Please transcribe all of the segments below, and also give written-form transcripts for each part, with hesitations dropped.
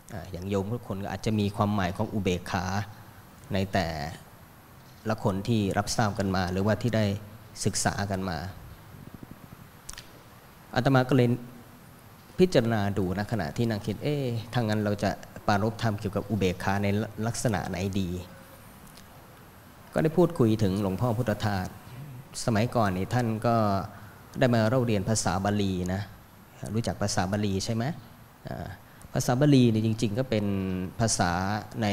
อย่างโยมทุกคนก็อาจจะมีความหมายของอุเบกขาในแต่ละคนที่รับทราบกันมาหรือว่าที่ได้ศึกษากันมาอาตมาก็เลยพิจารณาดูนะขณะที่นั่งคิดถ้างั้นเราจะปรารภธรรมเกี่ยวกับอุเบกขาในลักษณะไหนดีก็ได้พูดคุยถึงหลวงพ่อพุทธทาสสมัยก่อนนี่ท่านก็ได้มาเรียนภาษาบาลีนะรู้จักภาษาบาลีใช่ไหมภาษาบาลีนี่จริงๆก็เป็นภาษาใน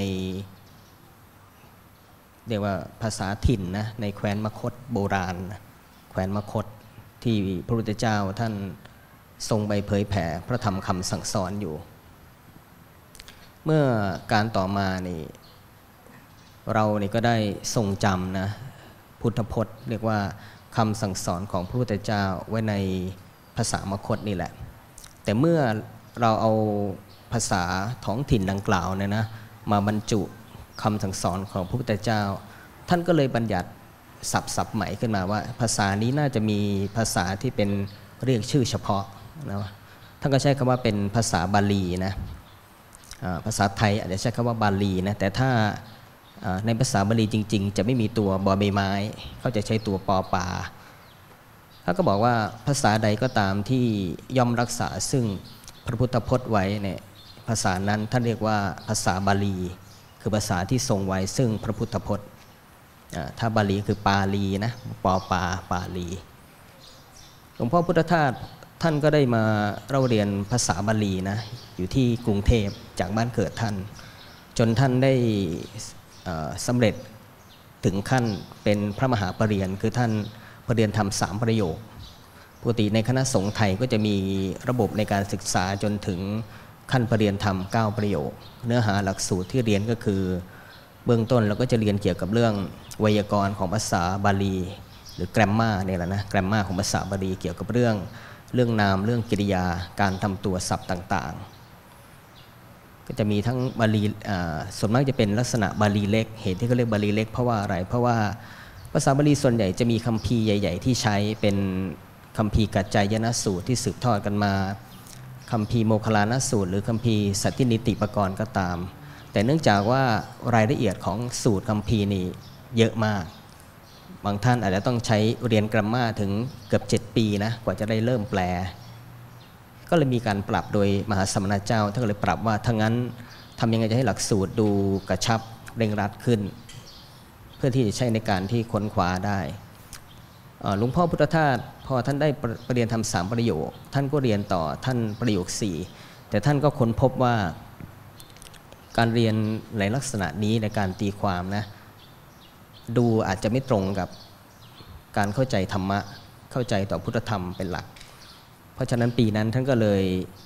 เรียกว่าภาษาถิ่นนะในแคว้นมคธโบราณแคว้นมคธที่พระพุทธเจ้าท่านทรงไปเผยแผ่พระธรรมคำสั่งสอนอยู่เมื่อการต่อมานี่เรานี่ก็ได้ทรงจำนะพุทธพจน์เรียกว่าคำสั่งสอนของพระพุทธเจ้าไว้ในภาษามคธนี่แหละแต่เมื่อเราเอาภาษาท้องถิ่นดังกล่าวเนี่ยนะมาบรรจุคำสั่งสอนของพระพุทธเจ้าท่านก็เลยบัญญัติศัพท์ใหม่ขึ้นมาว่าภาษานี้น่าจะมีภาษาที่เป็นเรียกชื่อเฉพาะนะท่านก็ใช้คำว่าเป็นภาษาบาลีนะภาษาไทยอาจจะใช้คำว่าบาลีนะแต่ถ้าในภาษาบาลีจริงๆจะไม่มีตัวบอใบไม้เขาจะใช้ตัวปอปาเขาก็บอกว่าภาษาใดก็ตามที่ย่อมรักษาซึ่งพระพุทธพจน์ไว้เนี่ยภาษานั้นท่านเรียกว่าภาษาบาลีคือภาษาที่ทรงไว้ซึ่งพระพุทธพจน์ถ้าบาลีคือปาลีนะปอปาปาลีหลวงพ่อพุทธทาสท่านก็ได้มาเรียนภาษาบาลีนะอยู่ที่กรุงเทพจากบ้านเกิดท่านจนท่านได้สำเร็จถึงขั้นเป็นพระมหาปริญญาคือท่านปริญญาธรรม3 ประโยคปกติในคณะสงฆ์ไทยก็จะมีระบบในการศึกษาจนถึงขั้นปริญญาธรรม9 ประโยคเนื้อหาหลักสูตรที่เรียนก็คือเบื้องต้นเราก็จะเรียนเกี่ยวกับเรื่องไวยากรณ์ของภาษาบาลีหรือแกรมมาเนี่ยแหละนะแกรมมาของภาษาบาลีเกี่ยวกับเรื่องนามเรื่องกริยาการทำตัวศัพท์ต่างๆก็จะมีทั้งบาลีส่วนมากจะเป็นลักษณะบาลีเล็กเหตุที่เขาเรียกบาลีเล็กเพราะว่าอะไรเพราะว่าภาษาบาลีส่วนใหญ่จะมีคัมภีร์ใหญ่ๆที่ใช้เป็นคัมภีร์กัจจายนสูตรที่สืบทอดกันมาคัมภีร์โมคคัลลานสูตรหรือคัมภีร์สัตตินิติปกรณ์ก็ตามแต่เนื่องจากว่ารายละเอียดของสูตรคัมภีร์นี่เยอะมากบางท่านอาจจะต้องใช้เรียนกราฟมาถึงเกือบ7 ปีนะกว่าจะได้เริ่มแปลก็เลยมีการปรับโดยมหาสมณเจ้าท่านก็เลยปรับว่าถ้างั้นทำยังไงจะให้หลักสูตรดูกระชับเร่งรัดขึ้นเพื่อที่จะใช้ในการที่ค้นคว้าได้หลวงพ่อพุทธทาสพอท่านได้เรียนทำ3 ประโยคท่านก็เรียนต่อท่านประโยค4แต่ท่านก็ค้นพบว่าการเรียนในลักษณะนี้ในการตีความนะดูอาจจะไม่ตรงกับการเข้าใจธรรมะเข้าใจต่อพุทธธรรมเป็นหลักเพราะฉะนั้นปีนั้นท่านก็เลย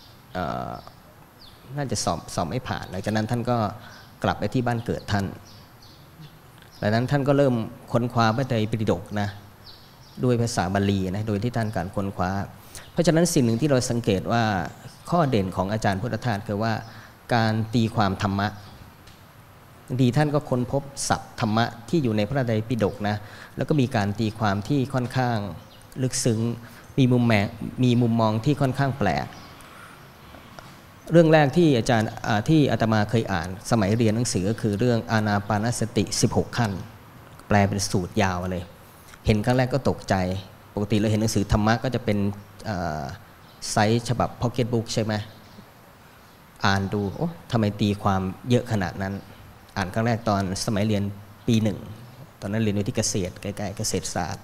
น่าจะสอบไม่ผ่านหลังจากนั้นท่านก็กลับไปที่บ้านเกิดท่านดังนั้นท่านก็เริ่มค้นคว้าพระไตรปิฎกนะด้วยภาษาบาลีนะโดยที่ท่านการค้นคว้าเพราะฉะนั้นสิ่งหนึ่งที่เราสังเกตว่าข้อเด่นของอาจารย์พุทธทาสคือว่าการตีความธรรมะดีท่านก็ค้นพบศัพท์ธรรมะที่อยู่ในพระไตรปิฎกนะแล้วก็มีการตีความที่ค่อนข้างลึกซึ้งมีมุมมองที่ค่อนข้างแปลกเรื่องแรกที่อาจารย์ที่อาตมาเคยอ่านสมัยเรียนหนังสือก็คือเรื่องอานาปานสติ16 ขั้นแปลเป็นสูตรยาวเลยเห็นครั้งแรกก็ตกใจปกติเราเห็นหนังสือธรรมะก็จะเป็นไซส์ฉบับพ็อกเก็ตบุ๊กใช่ไหมอ่านดูโอ้ทำไมตีความเยอะขนาดนั้นอ่านครั้งแรกตอนสมัยเรียนปี 1ตอนนั้นเรียนอยู่ที่เกษตรใกล้ๆเกษตรศาสตร์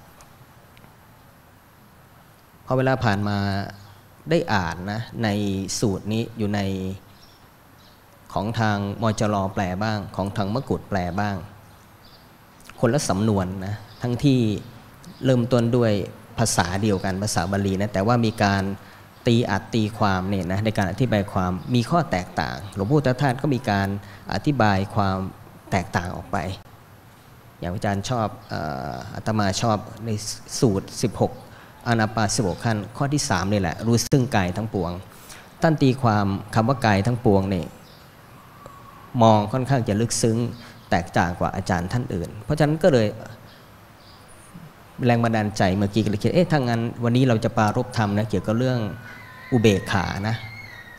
พอเวลาผ่านมาได้อ่านนะในสูตรนี้อยู่ในของทางมจร.แปลบ้างของทางมกุฏแปลบ้างคนละสำนวนนะทั้งที่เริ่มต้นด้วยภาษาเดียวกันภาษาบาลีนะแต่ว่ามีการตีความเนี่ยนะในการอธิบายความมีข้อแตกต่างหลวงพ่อพุทธทาสก็มีการอธิบายความแตกต่างออกไปอย่างอาจารย์ชอบอาตมาชอบในสูตร16อานาปาน16 ขั้นข้อที่3นี่แหละรู้ซึ่งกายทั้งปวงท่านตีความคำว่ากายทั้งปวงเนี่ยมองค่อนข้างจะลึกซึ้งแตกต่างกว่าอาจารย์ท่านอื่นเพราะฉะนั้นก็เลยแรงบันดาลใจเมื่อกี้ก็เลยคิดถ้างั้นวันนี้เราจะปรารภธรรมนะเกี่ยวกับเรื่องอุเบกขานะ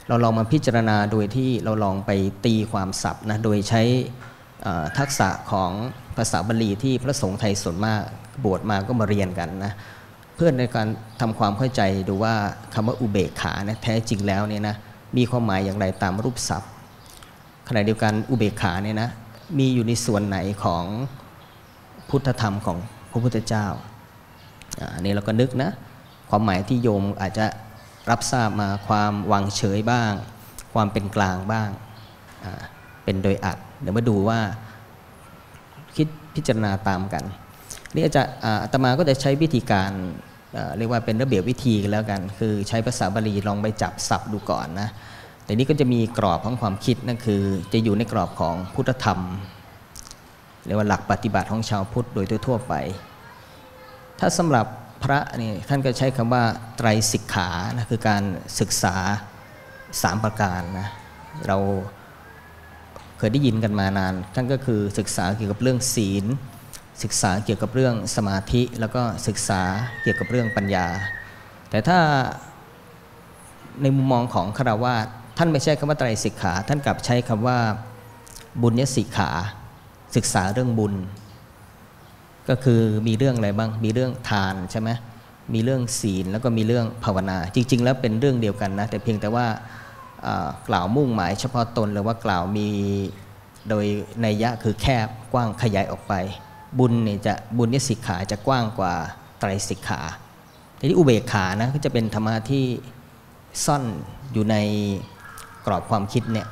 เราลองมาพิจารณาโดยที่เราลองไปตีความศัพท์นะโดยใช้ทักษะของภาษาบาลีที่พระสงฆ์ไทยส่วนมากบวชมาก็มาเรียนกันนะเพื่อในการทำความเข้าใจดูว่าคำว่าอุเบกขานะแท้จริงแล้วเนี่ยนะมีความหมายอย่างไรตามรูปศัพท์ขณะเดียวกันอุเบกขาเนี่ยนะมีอยู่ในส่วนไหนของพุทธธรรมของพระพุทธเจ้าอันนี้เราก็นึกนะความหมายที่โยมอาจจะรับทราบมาความวางเฉยบ้างความเป็นกลางบ้างเป็นโดยอัดเดี๋ยวมาดูว่าคิดพิจารณาตามกันนี่อาตมาก็จะใช้วิธีการเรียกว่าเป็นระเบียบวิธีกันแล้วกันคือใช้ภาษาบาลีลองไปจับศัพท์ดูก่อนนะแต่นี้ก็จะมีกรอบของความคิดนั่นคือจะอยู่ในกรอบของพุทธธรรมเรียกว่าหลักปฏิบัติของชาวพุทธโดยทั่วไปถ้าสำหรับพระนี่ท่านก็ใช้คำว่าไตรสิกขานะคือการศึกษา3ประการนะเราเคยได้ยินกันมานานท่านก็คือศึกษาเกี่ยวกับเรื่องศีลศึกษาเกี่ยวกับเรื่องสมาธิแล้วก็ศึกษาเกี่ยวกับเรื่องปัญญาแต่ถ้าในมุมมองของฆราวาสท่านไม่ใช่คำว่าไตรสิกขาท่านกลับใช้คำว่าบุญญสิกขาศึกษาเรื่องบุญก็คือมีเรื่องอะไรบ้างมีเรื่องทานใช่ไหมมีเรื่องศีลแล้วก็มีเรื่องภาวนาจริงๆแล้วเป็นเรื่องเดียวกันนะแต่เพียงแต่ว่ากล่าวมุ่งหมายเฉพาะตนหรือว่ากล่าวมีโดยนัยยะคือแคบกว้างขยายออกไปบุญเนี่ยจะบุญญสิกขาจะกว้างกว่าไตรสิกขาทีนี้อุเบกขานะก็จะเป็นธรรมะที่ซ่อนอยู่ในกรอบความคิดเนี่ย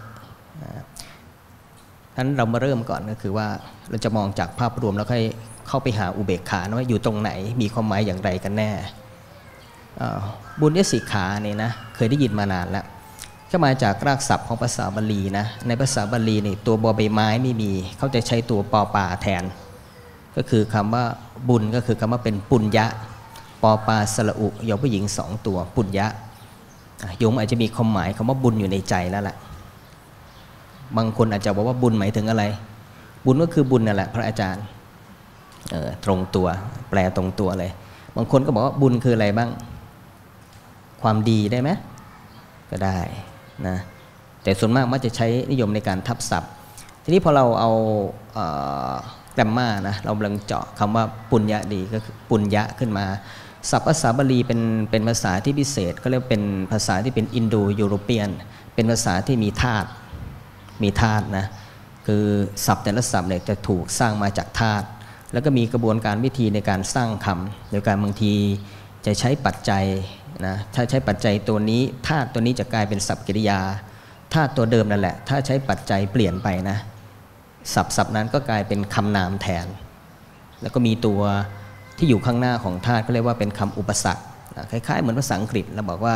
นั้นเรามาเริ่มก่อนก็คือว่าเราจะมองจากภาพรวมแล้วค่อยเข้าไปหาอุเบกขาว่าอยู่ตรงไหนมีความหมายอย่างไรกันแน่บุญญสิกขาเนี่ยนะเคยได้ยินมานานแล้วก็มาจากรากศัพท์ของภาษาบาลีนะในภาษาบาลีนี่ตัวบอใบไม้ไม่มีเขาจะใช้ตัวปอปาแทนก็คือคำว่าบุญก็คือคำว่าเป็นปุญญะปอปาสระอุยอผู้หญิง2ตัวปุญญะโยมอาจจะมีความหมายคำว่าบุญอยู่ในใจแล้วแหละบางคนอาจจะบอกว่าบุญหมายถึงอะไรบุญก็คือบุญนั่นแหละพระอาจารย์ตรงตัวแปลตรงตัวเลยบางคนก็บอกว่าบุญคืออะไรบ้างความดีได้ไหมก็ได้นะแต่ส่วนมากมักจะใช้นิยมในการทับศัพท์ทีนี้พอเราเอาแกรมมานะเรากำลังเจาะคำว่าปุญญะดีก็คือปุญญะขึ้นมาศัพท์ภาษาบาลีเป็นภาษาที่พิเศษก็เรียกเป็นภาษาที่เป็นอินโดยุโรเปียนเป็นภาษาที่มีธาตุนะคือศัพท์แต่ละศัพท์เนี่ยจะถูกสร้างมาจากธาตุแล้วก็มีกระบวนการวิธีในการสร้างคำโดยการบางทีจะใช้ปัจจัยนะถ้าใช้ปัจจัยตัวนี้ธาตุตัวนี้จะกลายเป็นศัพท์กริยาธาตุตัวเดิมนั่นแหละถ้าใช้ปัจจัยเปลี่ยนไปนะศัพท์นั้นก็กลายเป็นคำนามแทนแล้วก็มีตัวที่อยู่ข้างหน้าของธาตุก็เรียกว่าเป็นคำอุปสรรคคล้ายๆเหมือนภาษาอังกฤษเราบอกว่า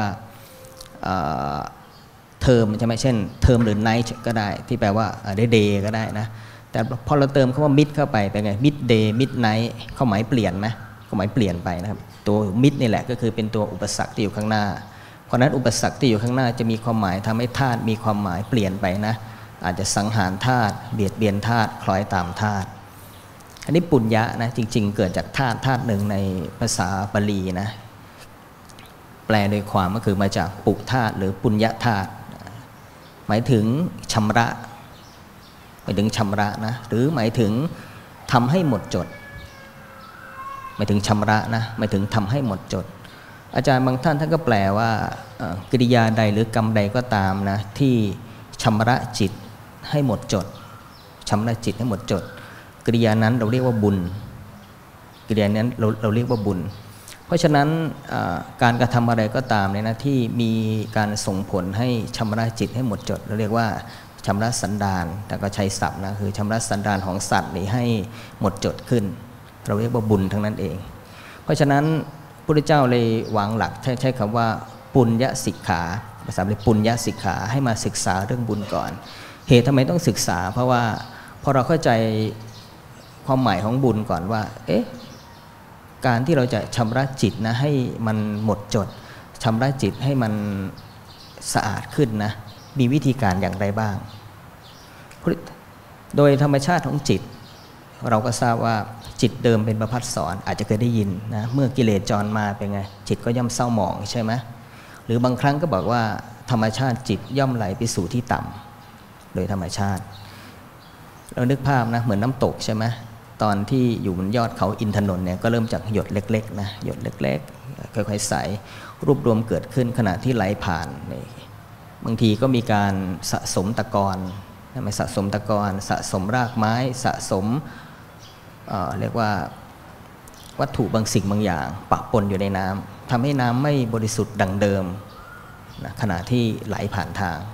เทอมใช่ไหมเช่นเทอมหรือ night ก็ได้ที่แปลว่า day ก็ได้นะแต่พอเราเติมคำว่า mid เข้าไปเป็นไง mid day mid night ความหมายเปลี่ยนไหมความหมายเปลี่ยนไปนะครับตัว mid นี่แหละก็คือเป็นตัวอุปสรรคที่อยู่ข้างหน้าเพราะนั้นอุปสรรคที่อยู่ข้างหน้าจะมีความหมายทำให้ธาตุมีความหมายเปลี่ยนไปนะอาจจะสังหารธาตุเบียดเบียนธาตุคล้อยตามธาตุอันนี้ปุญญะนะจริงๆเกิดจากธาตุหนึ่งในภาษาบาลีนะแปลโดยความก็คือมาจากปุธาตุหรือปุญญธาตุหมายถึงชำระหมายถึงชำระนะหรือหมายถึงทำให้หมดจดหมายถึงชำระนะหมายถึงทำให้หมดจดอาจารย์บางท่านก็แปลว่ากริยาใดหรือกรรมใดก็ตามนะที่ชำระจิตให้หมดจดชำระจิตให้หมดจดกริยานั้นเราเรียกว่าบุญกริยานั้นเราเรียกว่าบุญเพราะฉะนั้นการกระทำอะไรก็ตามเนี่ยนะที่มีการส่งผลให้ชำระจิตให้หมดจดเราเรียกว่าชำระสันดานแต่ก็ใช้ศัพท์นะคือชำระสันดานของสัตว์นี้ให้หมดจดขึ้นเราเรียกว่าบุญทั้งนั้นเองเพราะฉะนั้นพระพุทธเจ้าเลยวางหลักใช้คำว่าปุญญสิกขาภาษาบาลีปุญญสิกขาให้มาศึกษาเรื่องบุญก่อนเหตุทำไมต้องศึกษาเพราะว่าพอเราเข้าใจความหมายของบุญก่อนว่าการที่เราจะชำระจิตนะให้มันหมดจดชำระจิตให้มันสะอาดขึ้นนะมีวิธีการอย่างไรบ้างโดยธรรมชาติของจิตเราก็ทราบว่าจิตเดิมเป็นประภัสสรอาจจะเคยได้ยินนะเมื่อกิเลสจรมาเป็นไงจิตก็ย่อมเศร้าหมองใช่ไหมหรือบางครั้งก็บอกว่าธรรมชาติจิตย่อมไหลไปสู่ที่ต่ำโดยธรรมชาติเรานึกภาพนะเหมือนน้ำตกใช่ไหมตอนที่อยู่บนยอดเขาอินทนนท์เนี่ยก็เริ่มจากหยดเล็กๆนะหยดเล็กๆค่อยๆใสรวบรวมเกิดขึ้นขณะที่ไหลผ่านบางทีก็มีการสะสมตะกอนไม่สะสมตะกอนสะสมรากไม้สะสมเรียกว่าวัตถุบางสิ่งบางอย่างปะปนอยู่ในน้ำทำให้น้ำไม่บริสุทธิ์ดังเดิมนะขณะที่ไหลผ่านทาง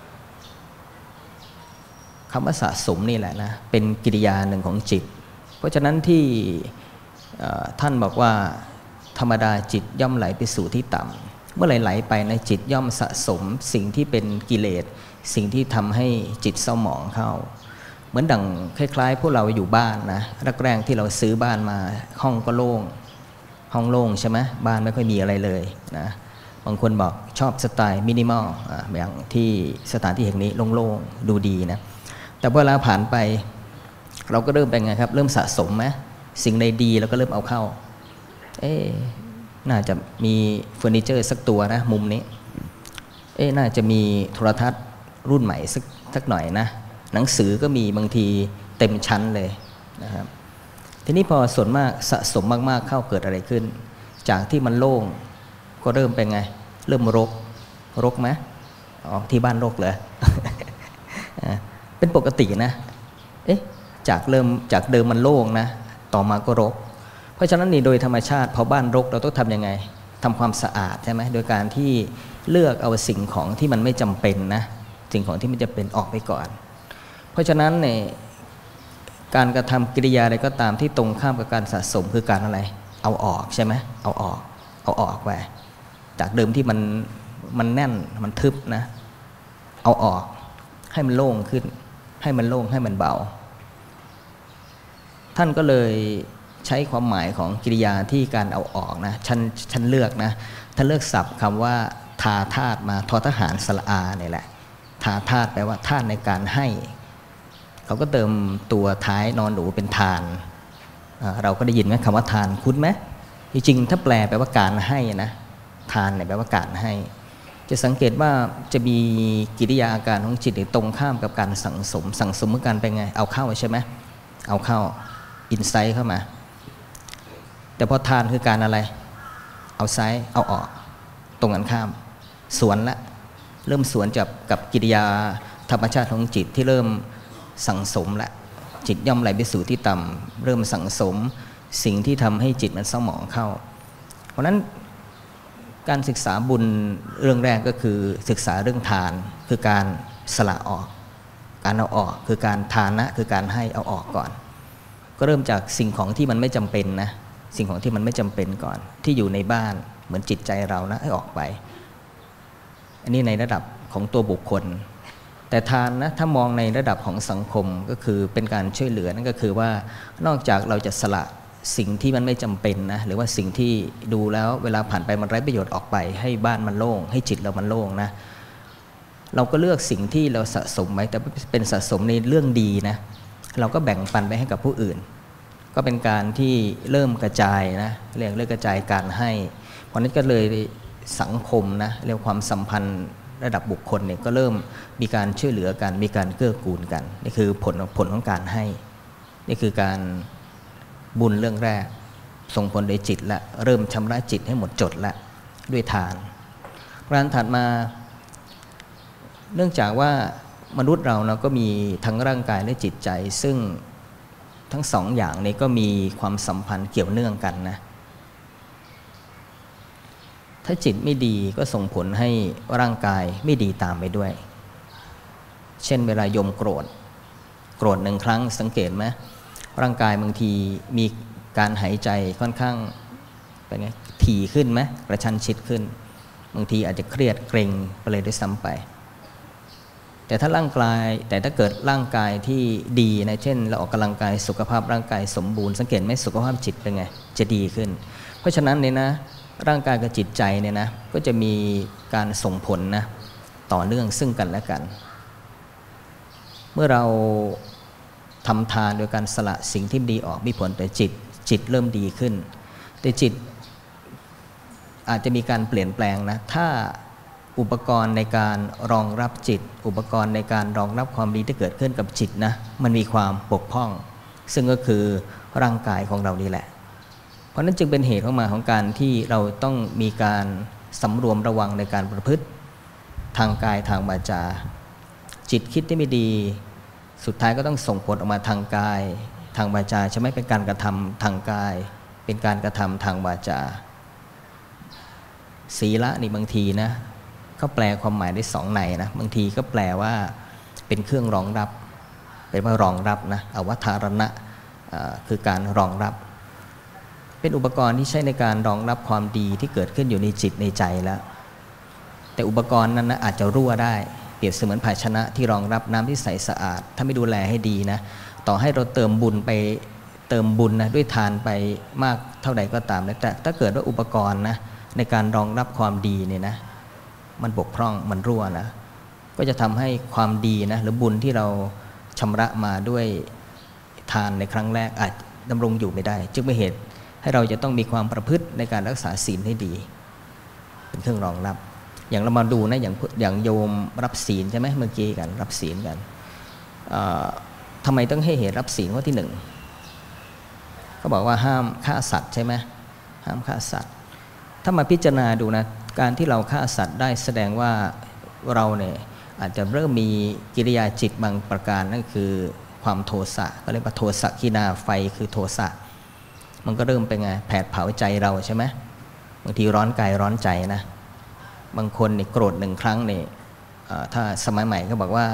คำว่าสะสมนี่แหละนะเป็นกิริยาหนึ่งของจิตเพราะฉะนั้นที่ท่านบอกว่าธรรมดาจิตย่อมไหลไปสู่ที่ต่ำเมื่อไหลไปในจิตย่อมสะสมสิ่งที่เป็นกิเลสสิ่งที่ทำให้จิตเศร้าหมองเข้าเหมือนดังคล้ายๆพวกเราอยู่บ้านนะแรกๆที่เราซื้อบ้านมาห้องก็โล่งห้องโล่งใช่ไหมบ้านไม่ค่อยมีอะไรเลยนะบางคนบอกชอบสไตล์มินิมอลอย่างที่สถานที่แห่งนี้โล่งๆดูดีนะแต่เวลาผ่านไปเราก็เริ่มเป็นไงครับเริ่มสะสมไหมสิ่งใดดีเราก็เริ่มเอาเข้าน่าจะมีเฟอร์นิเจอร์สักตัวนะมุมนี้น่าจะมีโทรทัศน์รุ่นใหม่สักหน่อยนะหนังสือก็มีบางทีเต็มชั้นเลยนะครับทีนี้พอส่วนมากสะสมมากๆเข้าเกิดอะไรขึ้นจากที่มันโล่งก็เริ่มเป็นไงเริ่มรกไหมที่บ้านรกเลย เป็นปกตินะจากเดิมมันโล่งนะต่อมาก็รกเพราะฉะนั้นนี่โดยธรรมชาติพอบ้านรกเราต้องทำยังไงทำความสะอาดใช่ไหมโดยการที่เลือกเอาสิ่งของที่มันไม่จำเป็นนะสิ่งของที่ไม่จำเป็นออกไปก่อนเพราะฉะนั้นเนี่ยการกระทำกิริยาอะไรก็ตามที่ตรงข้ามกับการสะสมคือการอะไรเอาออกใช่ไหมเอาออกไปจากเดิมที่มันแน่นมันทึบนะเอาออกให้มันโล่งขึ้นให้มันโล่งให้มันเบาท่านก็เลยใช้ความหมายของกิริยาที่การเอาออกนะฉันเลือกนะท่านเลือกศัพท์คำว่าทาธาตุมาทอทหารสระอาเนี่ยแหละทาธาตุแปลว่าธาตุในการให้เขาก็เติมตัวท้ายนอนหนูเป็นทานเราก็ได้ยินไหมคำว่าทานคุ้นไหมจริงๆถ้าแปลแปลว่าการให้นะทานเนี่ยแปลว่าการให้จะสังเกตว่าจะมีกิริยาอาการของจิตตรงข้ามกับการสั่งสมเมื่อการเป็นไงเอาเข้าใช่ไหมเอาเข้าอินไซต์เข้ามาแต่พอทานคือการอะไรเอาไซต์เอาออกตรงกันข้ามสวนละเริ่มสวนกับกิริยาธรรมชาติของจิตที่เริ่มสั่งสมละจิตย่อมไหลไปสู่ที่ต่ำเริ่มสั่งสมสิ่งที่ทำให้จิตมันเศร้าหมองเข้าเพราะนั้นการศึกษาบุญเรื่องแรกก็คือศึกษาเรื่องทานคือการสละออกการเอาออกคือการทานะคือการให้เอาออกก่อนก็เริ่มจากสิ่งของที่มันไม่จำเป็นนะสิ่งของที่มันไม่จำเป็นก่อนที่อยู่ในบ้านเหมือนจิตใจเรานะให้ออกไปอันนี้ในระดับของตัวบุคคลแต่ทานนะถ้ามองในระดับของสังคมก็คือเป็นการช่วยเหลือนั่นก็คือว่านอกจากเราจะสละสิ่งที่มันไม่จำเป็นนะหรือว่าสิ่งที่ดูแล้วเวลาผ่านไปมันไร้ประโยชน์ออกไปให้บ้านมันโล่งให้จิตเรามันโล่งนะเราก็เลือกสิ่งที่เราสะสมไว้แต่เป็นสะสมในเรื่องดีนะเราก็แบ่งปันไปให้กับผู้อื่นก็เป็นการที่เริ่มกระจายนะเรียกกระจายการให้เพราะนั้นก็เลยสังคมนะเรียกความสัมพันธ์ระดับบุคคลเนี่ยก็เริ่มมีการช่วยเหลือกันมีการเกื้อกูลกันนี่คือผลของการให้นี่คือการบุญเรื่องแรกส่งผลโดยจิตและเริ่มชำระจิตให้หมดจดละด้วยทานประการถัดมาเนื่องจากว่ามนุษย์เรานะก็มีทั้งร่างกายและจิตใจซึ่งทั้งสองอย่างนี้ก็มีความสัมพันธ์เกี่ยวเนื่องกันนะถ้าจิตไม่ดีก็ส่งผลให้ร่างกายไม่ดีตามไปด้วยเช่นเวลาโยมโกรธหนึ่งครั้งสังเกตไหมร่างกายบางทีมีการหายใจค่อนข้างเป็นไงถี่ขึ้นไหมกระชั้นชิดขึ้นบางทีอาจจะเครียดเกร็งไปเลยด้วยซ้ำไปแต่ถ้าเกิดร่างกายที่ดีนะเช่นเราออกกำลังกายสุขภาพร่างกายสมบูรณ์สังเกตไหมสุขภาพจิตเป็นไงจะดีขึ้นเพราะฉะนั้นเนี่ยนะร่างกายกับจิตใจเนี่ยนะก็จะมีการส่งผลนะต่อเนื่องซึ่งกันและกันเมื่อเราทำทานโดยการสละสิ่งที่ดีออกมีผลแต่จิตเริ่มดีขึ้นแต่จิตอาจจะมีการเปลี่ยนแปลงนะถ้าอุปกรณ์ในการรองรับจิตอุปกรณ์ในการรองรับความดีที่เกิดขึ้นกับจิตนะมันมีความบกพร่องซึ่งก็คือร่างกายของเรานี่แหละเพราะนั้นจึงเป็นเหตุของการที่เราต้องมีการสำรวมระวังในการประพฤติทางกายทางวาจาจิตคิดที่ไม่ดีสุดท้ายก็ต้องส่งผลออกมาทางกายทางวาจาใช่ไหมเป็นการกระทำทางกายเป็นการกระทำทางวาจาศีละนี่บางทีนะก็แปลความหมายได้สองในนะบางทีก็แปลว่าเป็นเครื่องรองรับเป็นว่ารองรับนะอวัฏารณะคือการรองรับเป็นอุปกรณ์ที่ใช้ในการรองรับความดีที่เกิดขึ้นอยู่ในจิตในใจแล้วแต่อุปกรณ์นั้นนะอาจจะรั่วได้เปรียบเสมือนภาชนะที่รองรับน้ำที่ใสสะอาดถ้าไม่ดูแลให้ดีนะต่อให้เราเติมบุญนะด้วยทานไปมากเท่าใดก็ตามแต่ถ้าเกิดว่าอุปกรณ์นะในการรองรับความดีเนี่ยนะมันบกพร่องมันรั่วนะก็จะทำให้ความดีนะหรือบุญที่เราชำระมาด้วยทานในครั้งแรกอาจดำรงอยู่ไม่ได้จึงเป็นเหตุให้เราจะต้องมีความประพฤติในการรักษาศีลให้ดีเป็นเครื่องรองรับอย่างเรามาดูนะอย่างโยมรับศีลใช่ไหมเมื่อกี้กันรับศีลกันทำไมต้องให้เหตุรับศีลข้อที่หนึ่งก็บอกว่าห้ามฆ่าสัตว์ใช่ไหมห้ามฆ่าสัตว์ถ้ามาพิจารณาดูนะการที่เราฆ่าสัตว์ได้แสดงว่าเราเนี่ยอาจจะเริ่มมีกิริยาจิตบางประการนั่นคือความโทสะก็เรียกว่าโทสะขีณาไฟคือโทสะมันก็เริ่มเป็นไงแผดเผาใจเราใช่ไหมบางทีร้อนกายร้อนใจนะบางคนเนี่ยโกรธ1 ครั้งเนี่ยถ้าสมัยใหม่ก็บอกว่า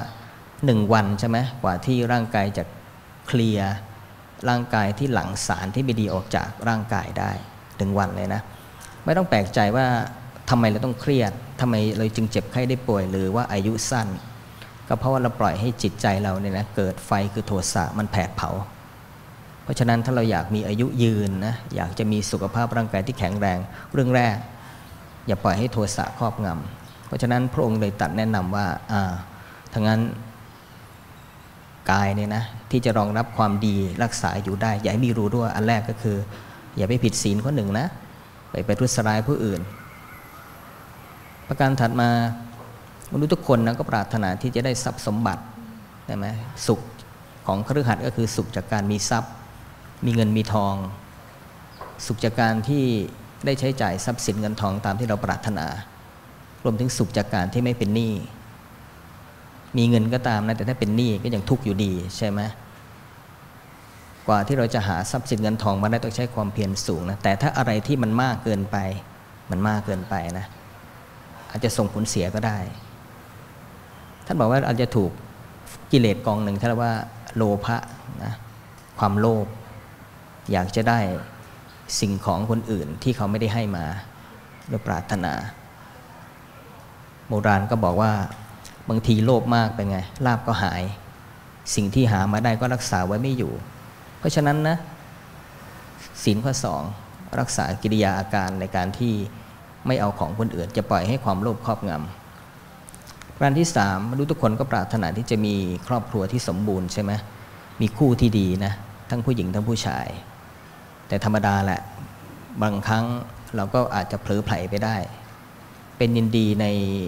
1 วันใช่ไหมกว่าที่ร่างกายจะเคลียร์ร่างกายที่หลั่งสารที่ไม่ดีออกจากร่างกายได้1 วันเลยนะไม่ต้องแปลกใจว่าทำไมเราต้องเครียดทำไมเราจึงเจ็บไข้ได้ป่วยหรือว่าอายุสั้นก็เพราะว่าเราปล่อยให้จิตใจเราเนี่ยนะเกิดไฟคือโทสะมันแผดเผาเพราะฉะนั้นถ้าเราอยากมีอายุยืนนะอยากจะมีสุขภาพร่างกายที่แข็งแรงเรื่องแรกอย่าปล่อยให้โทสะครอบงำเพราะฉะนั้นพระองค์เลยตรัสแนะนำว่าทั้งนั้นกายเนี่ยนะที่จะรองรับความดีรักษาอยู่ได้อย่าให้มีรูรั่วอันแรกก็คืออย่าไปผิดศีลข้อ 1นะไปทุษร้ายผู้อื่นประการถัดมามนุษย์ทุกคนนะก็ปรารถนาที่จะได้ทรัพย์สมบัติใช่ไหมสุขของคฤหัสถ์ก็คือสุขจากการมีทรัพย์มีเงินมีทองสุขจากการที่ได้ใช้จ่ายทรัพย์สินเงินทองตามที่เราปรารถนารวมถึงสุขจากการที่ไม่เป็นหนี้มีเงินก็ตามนะแต่ถ้าเป็นหนี้ก็ยังทุกข์อยู่ดีใช่ไหมกว่าที่เราจะหาทรัพย์สินเงินทองมาได้ต้องใช้ความเพียรสูงนะแต่ถ้าอะไรที่มันมากเกินไปนะอาจจะส่งผลเสียก็ได้ท่านบอกว่าอาจจะถูกกิเลสกองหนึ่งที่เรียกว่าโลภะนะความโลภอยากจะได้สิ่งของคนอื่นที่เขาไม่ได้ให้มาโดยปรารถนาโบราณก็บอกว่าบางทีโลภมากไปไงลาภก็หายสิ่งที่หามาได้ก็รักษาไว้ไม่อยู่เพราะฉะนั้นนะศีลข้อ 2รักษากิริยาอาการในการที่ไม่เอาของคนอื่นจะปล่อยให้ความโลภครอบงำประการที่3มนุษย์ทุกคนก็ปรารถนาที่จะมีครอบครัวที่สมบูรณ์ใช่ไหมมีคู่ที่ดีนะทั้งผู้หญิงทั้งผู้ชายแต่ธรรมดาแหละบางครั้งเราก็อาจจะเผลอไผลไปได้เป็นยินดีใน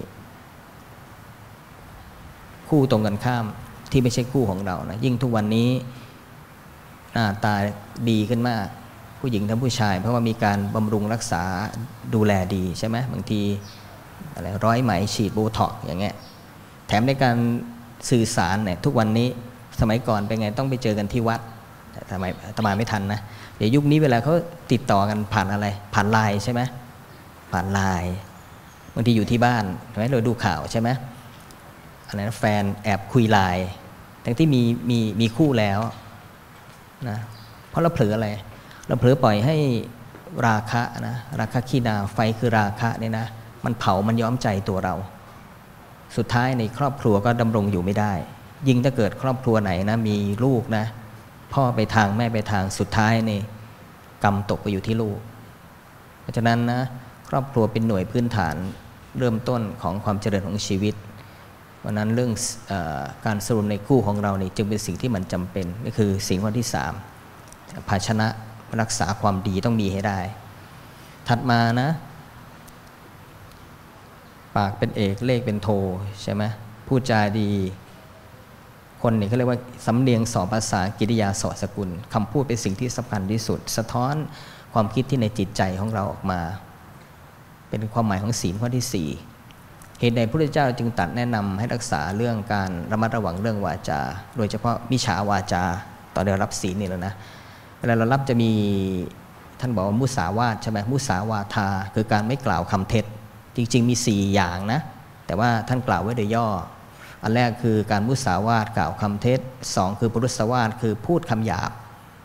คู่ตรงกันข้ามที่ไม่ใช่คู่ของเรานะยิ่งทุกวันนี้หน้าตาดีขึ้นมากผู้หญิงทั้งผู้ชายเพราะว่ามีการบำรุงรักษาดูแลดีใช่ไหมบางทีอะไรร้อยไหมฉีดโบท็อกซ์อย่างเงี้ยแถมในการสื่อสารเนี่ยทุกวันนี้สมัยก่อนเป็นไงต้องไปเจอกันที่วัดแต่ทำไมอาตมาไม่ทันนะเดี๋ยวยุคนี้เวลาเขาติดต่อกันผ่านอะไรผ่านไลน์ใช่ไหมผ่านไลน์บางทีอยู่ที่บ้านใช่ไหมเราดูข่าวใช่ไหมอะไรนะแฟนแอบคุยไลน์ทั้งที่มีคู่แล้วนะเพราะเราเผลออะไรเราเผลอปล่อยให้ราคะนะราคะขีณาไฟคือราคะเนี่ยนะมันเผามันย้อมใจตัวเราสุดท้ายในครอบครัวก็ดำรงอยู่ไม่ได้ยิ่งถ้าเกิดครอบครัวไหนนะมีลูกนะพ่อไปทางแม่ไปทางสุดท้ายนี่กรรมตกไปอยู่ที่ลูกเพราะฉะนั้นนะครอบครัวเป็นหน่วยพื้นฐานเริ่มต้นของความเจริญของชีวิตเพราะนั้นเรื่องการสรุปในคู่ของเรานี่จึงเป็นสิ่งที่มันจำเป็นก็คือสิ่งข้อที่3ภาชนะรักษาความดีต้องมีให้ได้ถัดมานะปากเป็นเอกเลขเป็นโทใช่ไหมพูดจาดีคนนี่เขาเรียกว่าสำเนียงสอภาษากิริยาสอสกุลคำพูดเป็นสิ่งที่สำคัญที่สุดสะท้อนความคิดที่ในจิตใจของเราออกมาเป็นความหมายของศีลข้อที่4เหตุใดพระพุทธเจ้าจึงตรัสแนะนำให้รักษาเรื่องการระมัดระวังเรื่องวาจาโดยเฉพาะมิจฉาวาจาตอนเรารับศีลนี่แหละนะเวลาเรารับจะมีท่านบอกว่ามุสาวาทใช่ไหมมุสาวาทาคือการไม่กล่าวคำเท็จจริงๆมี4อย่างนะแต่ว่าท่านกล่าวไว้โดยย่ออันแรกคือการมุสาวาทกล่าวคำเท็จ2คือปุรุสวาทคือพูดคำหยาบ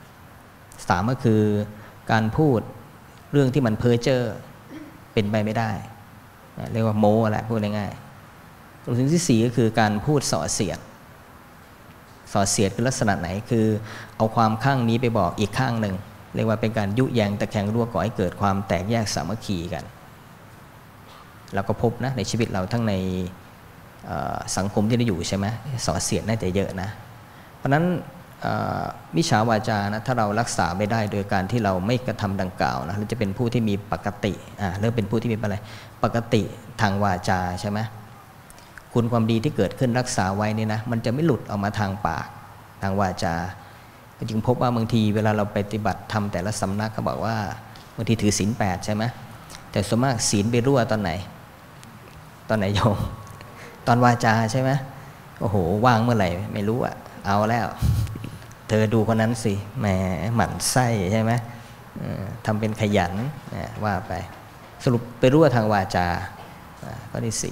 3ก็คือการพูดเรื่องที่มันเพ้อเจ้อเป็นไปไม่ได้เรียกว่าโม้แหละพูดง่ายๆตัวที่4ก็คือการพูดส่อเสียดส่อเสียดคือลักษณะไหนคือเอาความข้างนี้ไปบอกอีกข้างหนึ่งเรียกว่าเป็นการยุแยงตะแคงรั่วก่อให้เกิดความแตกแยกสามัคคีกันเราก็พบนะในชีวิตเราทั้งในสังคมที่เราอยู่ใช่ไหมส่อเสียดน่าจะเยอะนะเพราะฉะนั้นมิจฉาวาจานะถ้าเรารักษาไม่ได้โดยการที่เราไม่กระทำดังกล่าวนะเราจะเป็นผู้ที่มีปกติเริ่มเป็นผู้ที่มีอะไรปกติทางวาจาใช่ไหมคุณความดีที่เกิดขึ้นรักษาไว้นี่นะมันจะไม่หลุดออกมาทางปากทางวาจาจึงพบว่าบางทีเวลาเราปฏิบัติทำแต่ละสำนักเขาบอกว่าบางทีถือศีล8ใช่ไหมแต่ส่วนมากศีลไปรั่วตอนไหนโยมตอนวาจาใช่ไหมโอ้โหว่างเมื่อไหร่ไม่รู้อะเอาแล้วเธอดูคนนั้นสิแหมหมั่นไส้ใช่ไหมทำเป็นขยันว่าไปสรุปไปรั่วทางวาจาก็ที่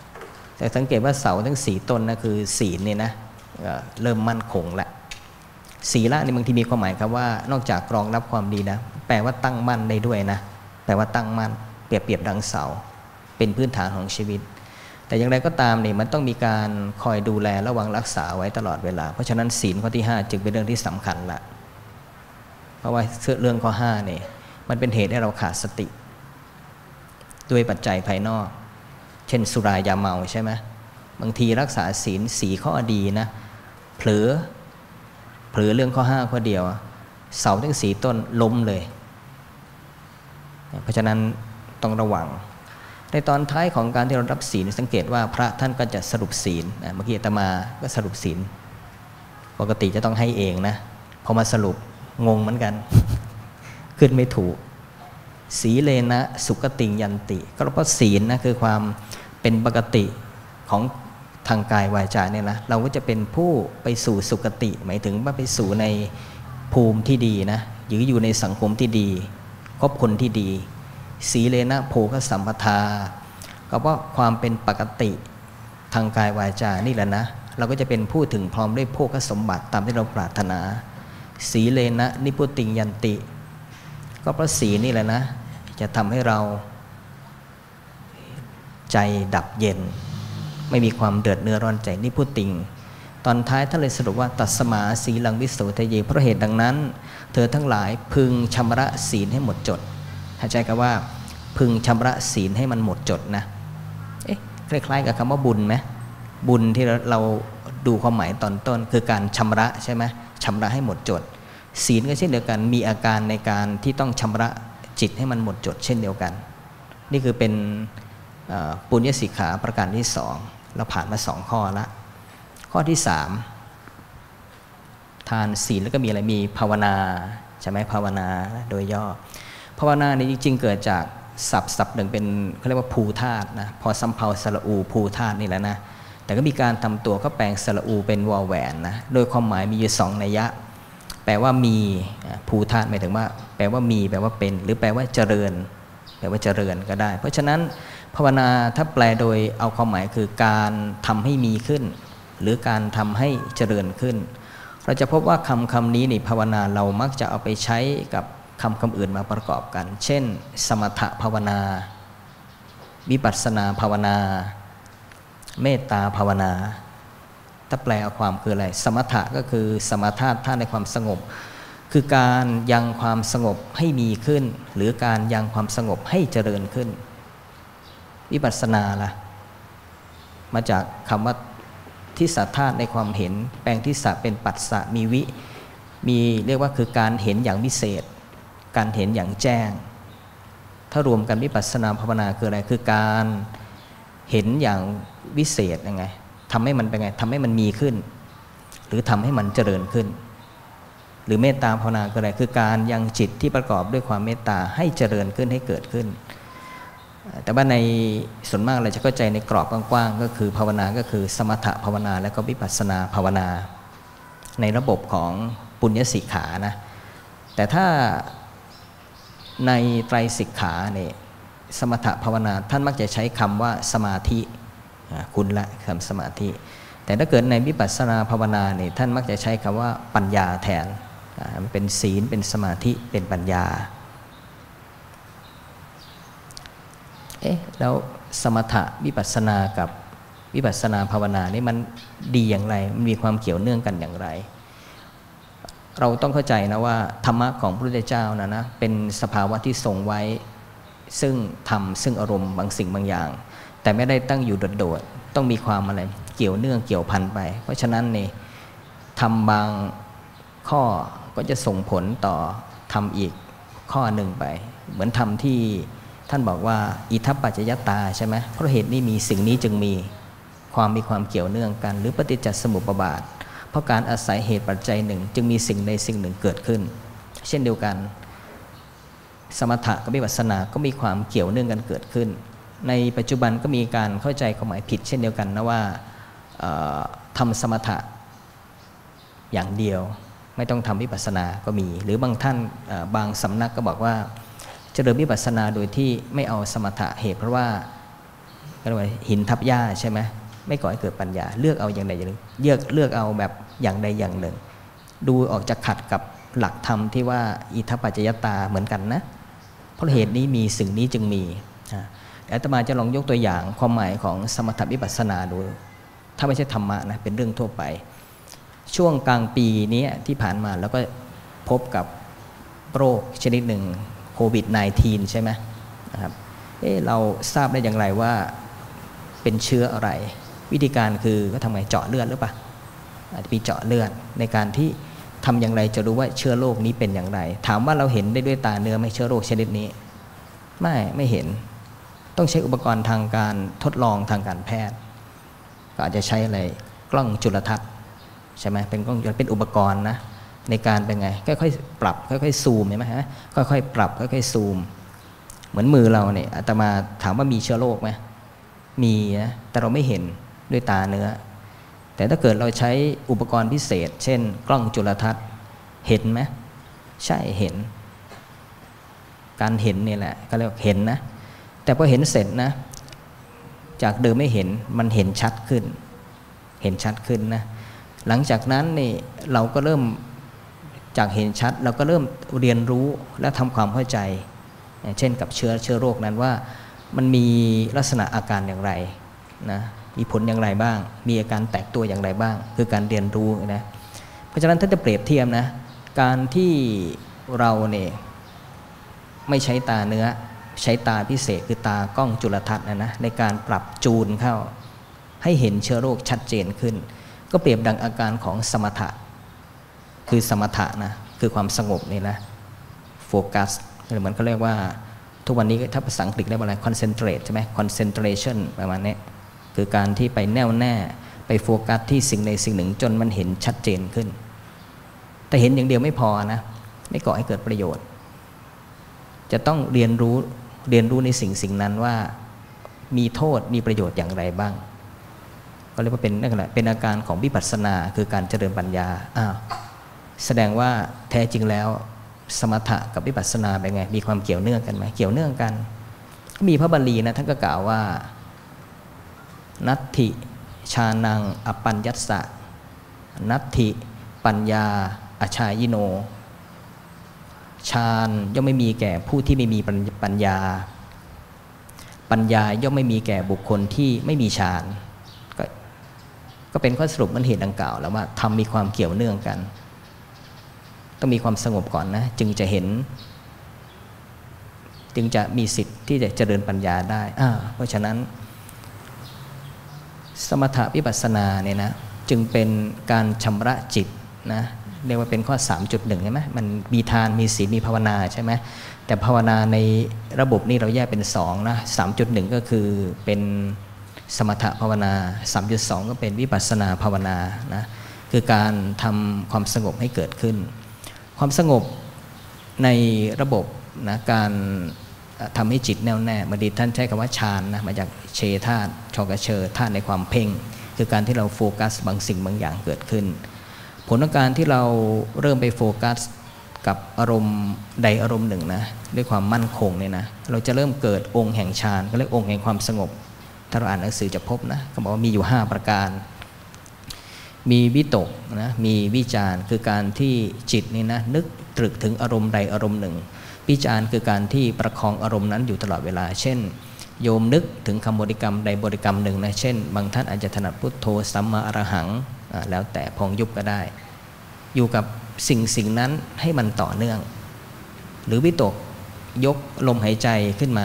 4แต่สังเกตว่าเสาทั้ง4ต้นนะคือศีลเนี่ยนะเริ่มมั่นคงละศีละนี่บางทีมีความหมายครับว่านอกจากรองรับความดีนะแปลว่าตั้งมั่นได้ด้วยนะแปลว่าตั้งมั่นเปรียบดังเสาเป็นพื้นฐานของชีวิตแต่อย่างไรก็ตามนี่มันต้องมีการคอยดูแลระวังรักษาไว้ตลอดเวลาเพราะฉะนั้นศีลข้อที่5จึงเป็นเรื่องที่สำคัญละเพราะว่าเรื่องข้อ5นี่มันเป็นเหตุให้เราขาดสติด้วยปัจจัยภายนอกเช่นสุรายาเมาใช่ไหมบางทีรักษาศีล4ข้อดีนะเผลอเรื่องข้อ5ข้อเดียวเสาทั้ง4ต้นล้มเลยเพราะฉะนั้นต้องระวังในตอนท้ายของการที่เรารับศีลสังเกตว่าพระท่านก็จะสรุปศีลเมื่อกี้อาตมาก็สรุปศีลปกติจะต้องให้เองนะพอมาสรุปงงเหมือนกันขึ้นไม่ถูกสีเลนะสุขติยันติก็เพราะศีลนะคือความเป็นปกติของทางกายวาจาเนี่ยนะเราก็จะเป็นผู้ไปสู่สุคติหมายถึงว่าไปสู่ในภูมิที่ดีนะอยู่ในสังคมที่ดีคบคนที่ดีสีเลนะโภคสัมปทาก็เพราะความเป็นปกติทางกายวาจานี่แหละนะเราก็จะเป็นผู้ถึงพร้อมด้วยโภคสมบัติตามที่เราปรารถนาสีเลนะนิพุติยันติก็เพราะสีนี่แหละนะจะทำให้เราใจดับเย็นไม่มีความเดือดเนื้อร้อนใจนิพุติงตอนท้ายท่านเลยสรุปว่าตัสมาสีลังวิโสทะเยเพราะเหตุดังนั้นเธอทั้งหลายพึงชำระศีลให้หมดจดเข้าใจกันว่าพึงชำระศีลให้มันหมดจดนะคล้ายๆกับคำว่าบุญไหมบุญที่เราดูความหมายตอนต้นคือการชำระใช่ไหมชำระให้หมดจดศีลก็เช่นเดียวกันมีอาการในการที่ต้องชำระจิตให้มันหมดจดเช่นเดียวกันนี่คือเป็นปุญญสิกขาประการที่2เราผ่านมา2ข้อละข้อที่3ทานศีลแล้วก็มีอะไรมีภาวนาใช่ไหมภาวนาโดยย่อภาวนานี่จริงๆเกิดจากศัพท์หนึ่งเป็นเขาเรียกว่าภูธาตุนะพอสำเภาสระอูภูธาตุนี่แหละนะแต่ก็มีการทำตัวก็แปลงสระอูเป็นวอแหวนนะโดยความหมายมีอยู่2นัยยะแปลว่ามีภูธาตุหมายถึงว่าแปลว่ามีแปลว่าเป็นหรือแปลว่าเจริญแปลว่าเจริญก็ได้เพราะฉะนั้นภาวนาถ้าแปลโดยเอาความหมายคือการทำให้มีขึ้นหรือการทำให้เจริญขึ้นเราจะพบว่าคำนี้นี่ภาวนาเรามักจะเอาไปใช้กับคำอื่นมาประกอบกันเช่นสมถภาวนาวิปัสสนาภาวนาเมตตาภาวนาถ้าแปลเอาความคืออะไรสมถะก็คือสมาทานท่าในความสงบคือการยังความสงบให้มีขึ้นหรือการยังความสงบให้เจริญขึ้นวิปัสสนาล่ะมาจากคำว่าทิฏฐธาตุในความเห็นแปลงทิฏฐะเป็นปัสสะมีเรียกว่าคือการเห็นอย่างวิเศษการเห็นอย่างแจ้งถ้ารวมกันวิปัสสนาภาวนาคืออะไรคือการเห็นอย่างวิเศษยังไงทำให้มันเป็นไงทำให้มันมีขึ้นหรือทำให้มันเจริญขึ้นหรือเมตตาภาวนาคืออะไรคือการยังจิตที่ประกอบด้วยความเมตตาให้เจริญขึ้นให้เกิดขึ้นแต่ว่าในส่วนมากเราจะเข้าใจในกรอบกว้างๆก็คือภาวนาก็คือสมถะภาวนาและก็วิปัสสนาภาวนาในระบบของปุญญสิกขานะแต่ถ้าในไตรสิกขาเนี่ยสมถะภาวนาท่านมักจะใช้คำว่าสมาธิคุณละคำสมาธิแต่ถ้าเกิดในวิปัสสนาภาวนาเนี่ยท่านมักจะใช้คำว่าปัญญาแทนมันเป็นศีลเป็นสมาธิเป็นปัญญาแล้วสมถะวิปัสสนากับวิปัสสนาภาวนานี่มันดีอย่างไรมันมีความเกี่ยวเนื่องกันอย่างไรเราต้องเข้าใจนะว่าธรรมะของพระพุทธเจ้านะเป็นสภาวะที่ทรงไว้ซึ่งธรรมซึ่งอารมณ์บางสิ่งบางอย่างแต่ไม่ได้ตั้งอยู่โดดๆต้องมีความอะไรเกี่ยวเนื่องเกี่ยวพันไปเพราะฉะนั้นนี่ทำบางข้อก็จะส่งผลต่อทำอีกข้อหนึ่งไปเหมือนทำที่ท่านบอกว่าอิทัปปัจจยตาใช่ไหมเพราะเหตุนี้มีสิ่งนี้จึงมีความเกี่ยวเนื่องกันหรือปฏิจจสมุปบาทเพราะการอาศัยเหตุปัจจัยหนึ่งจึงมีสิ่งใดสิ่งหนึ่งเกิดขึ้นเช่นเดียวกันสมถะกับวิปัสสนาก็มีความเกี่ยวเนื่องกันเกิดขึ้นในปัจจุบันก็มีการเข้าใจความหมายผิดเช่นเดียวกันนะว่าทำสมถะอย่างเดียวไม่ต้องทำวิปัสสนาก็มีหรือบางท่านบางสำนักก็บอกว่าเจริญวิปัสสนาโดยที่ไม่เอาสมถะเหตุเพราะว่าหินทับหญ้าใช่ไหมไม่ก่อให้เกิดปัญญาเลือกเอาอย่างใดอย่างหนึ่งเลือกเอาแบบอย่างใดอย่างหนึ่งดูออกจะขัดกับหลักธรรมที่ว่าอิทัปปัจจยตาเหมือนกันนะเพราะเหตุนี้มีสิ่งนี้จึงมีอาตมาจะลองยกตัวอย่างความหมายของสมถะวิปัสสนาดูถ้าไม่ใช่ธรรมะนะเป็นเรื่องทั่วไปช่วงกลางปีนี้ที่ผ่านมาแล้วก็พบกับโรคชนิดหนึ่งโควิด -19 ใช่ไหมนะครับเราทราบได้อย่างไรว่าเป็นเชื้ออะไรวิธีการคือก็ทำไงเจาะเลือดหรือเปล่าอาจจะมีเจาะเลือดในการที่ทำอย่างไรจะรู้ว่าเชื้อโรคนี้เป็นอย่างไรถามว่าเราเห็นได้ด้วยตาเนื้อไหมเชื้อโรคชนิดนี้ไม่เห็นต้องใช้อุปกรณ์ทางการทดลองทางการแพทย์ก็อาจจะใช้อะไรกล้องจุลทรรศน์ใช่ไหมเป็นกล้องจุลทรรศน์เป็นอุปกรณ์นะในการเป็นไงค่อยๆปรับค่อยๆซูมเห็นไหมฮะค่อยๆปรับค่อยๆซูมเหมือนมือเราเนี่ยอาตมาถามว่ามีเชื้อโรคไหมมีนะแต่เราไม่เห็นด้วยตาเนื้อแต่ถ้าเกิดเราใช้อุปกรณ์พิเศษเช่นกล้องจุลทรรศน์เห็นไหมใช่เห็นการเห็นนี่แหละก็เรียกเห็นนะแต่พอเห็นเสร็จนะจากเดิมไม่เห็นมันเห็นชัดขึ้นนะหลังจากนั้นนี่เราก็เริ่มจากเห็นชัดเราก็เริ่มเรียนรู้และทำความเข้าใจเช่นกับเชื้อโรคนั้นว่ามันมีลักษณะอาการอย่างไรนะมีผลอย่างไรบ้างมีอาการแตกตัวอย่างไรบ้างคือการเรียนรู้นะเพราะฉะนั้นถ้าจะเปรียบเทียบนะการที่เราเนี่ยไม่ใช้ตาเนื้อใช้ตาพิเศษคือตากล้องจุลทรรศน์นะในการปรับจูนเข้าให้เห็นเชื้อโรคชัดเจนขึ้นก็เปรียบดังอาการของสมถะคือสมถะนะคือความสงบนี่นะโฟกัสเหมือนเขาเรียกว่าทุกวันนี้ถ้าภาษาอังกฤษเรียกว่าอะไร concentrate ใช่ไหม concentration ประมาณนี้คือการที่ไปแน่วแน่ไปโฟกัสที่สิ่งใดสิ่งหนึ่งจนมันเห็นชัดเจนขึ้นแต่เห็นอย่างเดียวไม่พอนะไม่ก่อให้เกิดประโยชน์จะต้องเรียนรู้ในสิ่งนั้นว่ามีโทษมีประโยชน์อย่างไรบ้างก็เรียกว่าเป็นอาการของวิปัสสนาคือการเจริญปัญญาแสดงว่าแท้จริงแล้วสมถะกับวิปัสสนาเป็นไงมีความเกี่ยวเนื่องกันไหมเกี่ยวเนื่องกันก็มีพระบาลีนะท่านก็กล่าวว่านัตถิชานังอปัญญัสสะนัตถิปัญญาอชายิโนฌานย่อมไม่มีแก่ผู้ที่ไม่มีปัญญาปัญญาย่อมไม่มีแก่บุคคลที่ไม่มีฌานก็เป็นข้อสรุปมันเหตุดังกล่าวแล้วว่าธรรมมีความเกี่ยวเนื่องกันต้องมีความสงบก่อนนะจึงจะเห็นจึงจะมีสิทธิ์ที่จะเจริญปัญญาได้เพราะฉะนั้นสมถะวิปัสสนาเนี่ยนะจึงเป็นการชำระจิตนะเรียกว่าเป็นข้อ 3.1 ใช่ไหมมันมีทานมีศีลมีภาวนาใช่ไหมแต่ภาวนาในระบบนี้เราแยกเป็น2นะ 3.1 ก็คือเป็นสมถภาวนา 3.2 ก็เป็นวิปัสสนาภาวนานะคือการทำความสงบให้เกิดขึ้นความสงบในระบบนะการทำให้จิตแน่วแน่บางทีท่านใช้คำว่าฌานนะมาจากเชธาตุชกเชอธาตุในความเพ่งคือการที่เราโฟกัสบางสิ่งบางอย่างเกิดขึ้นผลของการที่เราเริ่มไปโฟกัสกับอารมณ์ใดอารมณ์หนึ่งนะด้วยความมั่นคงเนี่ยนะเราจะเริ่มเกิดองค์แห่งฌานก็เรียกองค์แห่งความสงบถ้าเราอ่านหนังสือจะพบนะเขาบอกว่ามีอยู่5ประการมีวิตกนะมีวิจารคือการที่จิตนี่นะนึกตรึกถึงอารมณ์ใดอารมณ์หนึ่งวิจารคือการที่ประคองอารมณ์นั้นอยู่ตลอดเวลาเช่นโยมนึกถึงคำบริกรรมใดบริกรรมหนึ่งนะเช่นบางท่านอาจจะถนัดพุทโธสัมมาอรหังแล้วแต่พองยุบก็ได้อยู่กับสิ่งนั้นให้มันต่อเนื่องหรือวิตกยกลมหายใจขึ้นมา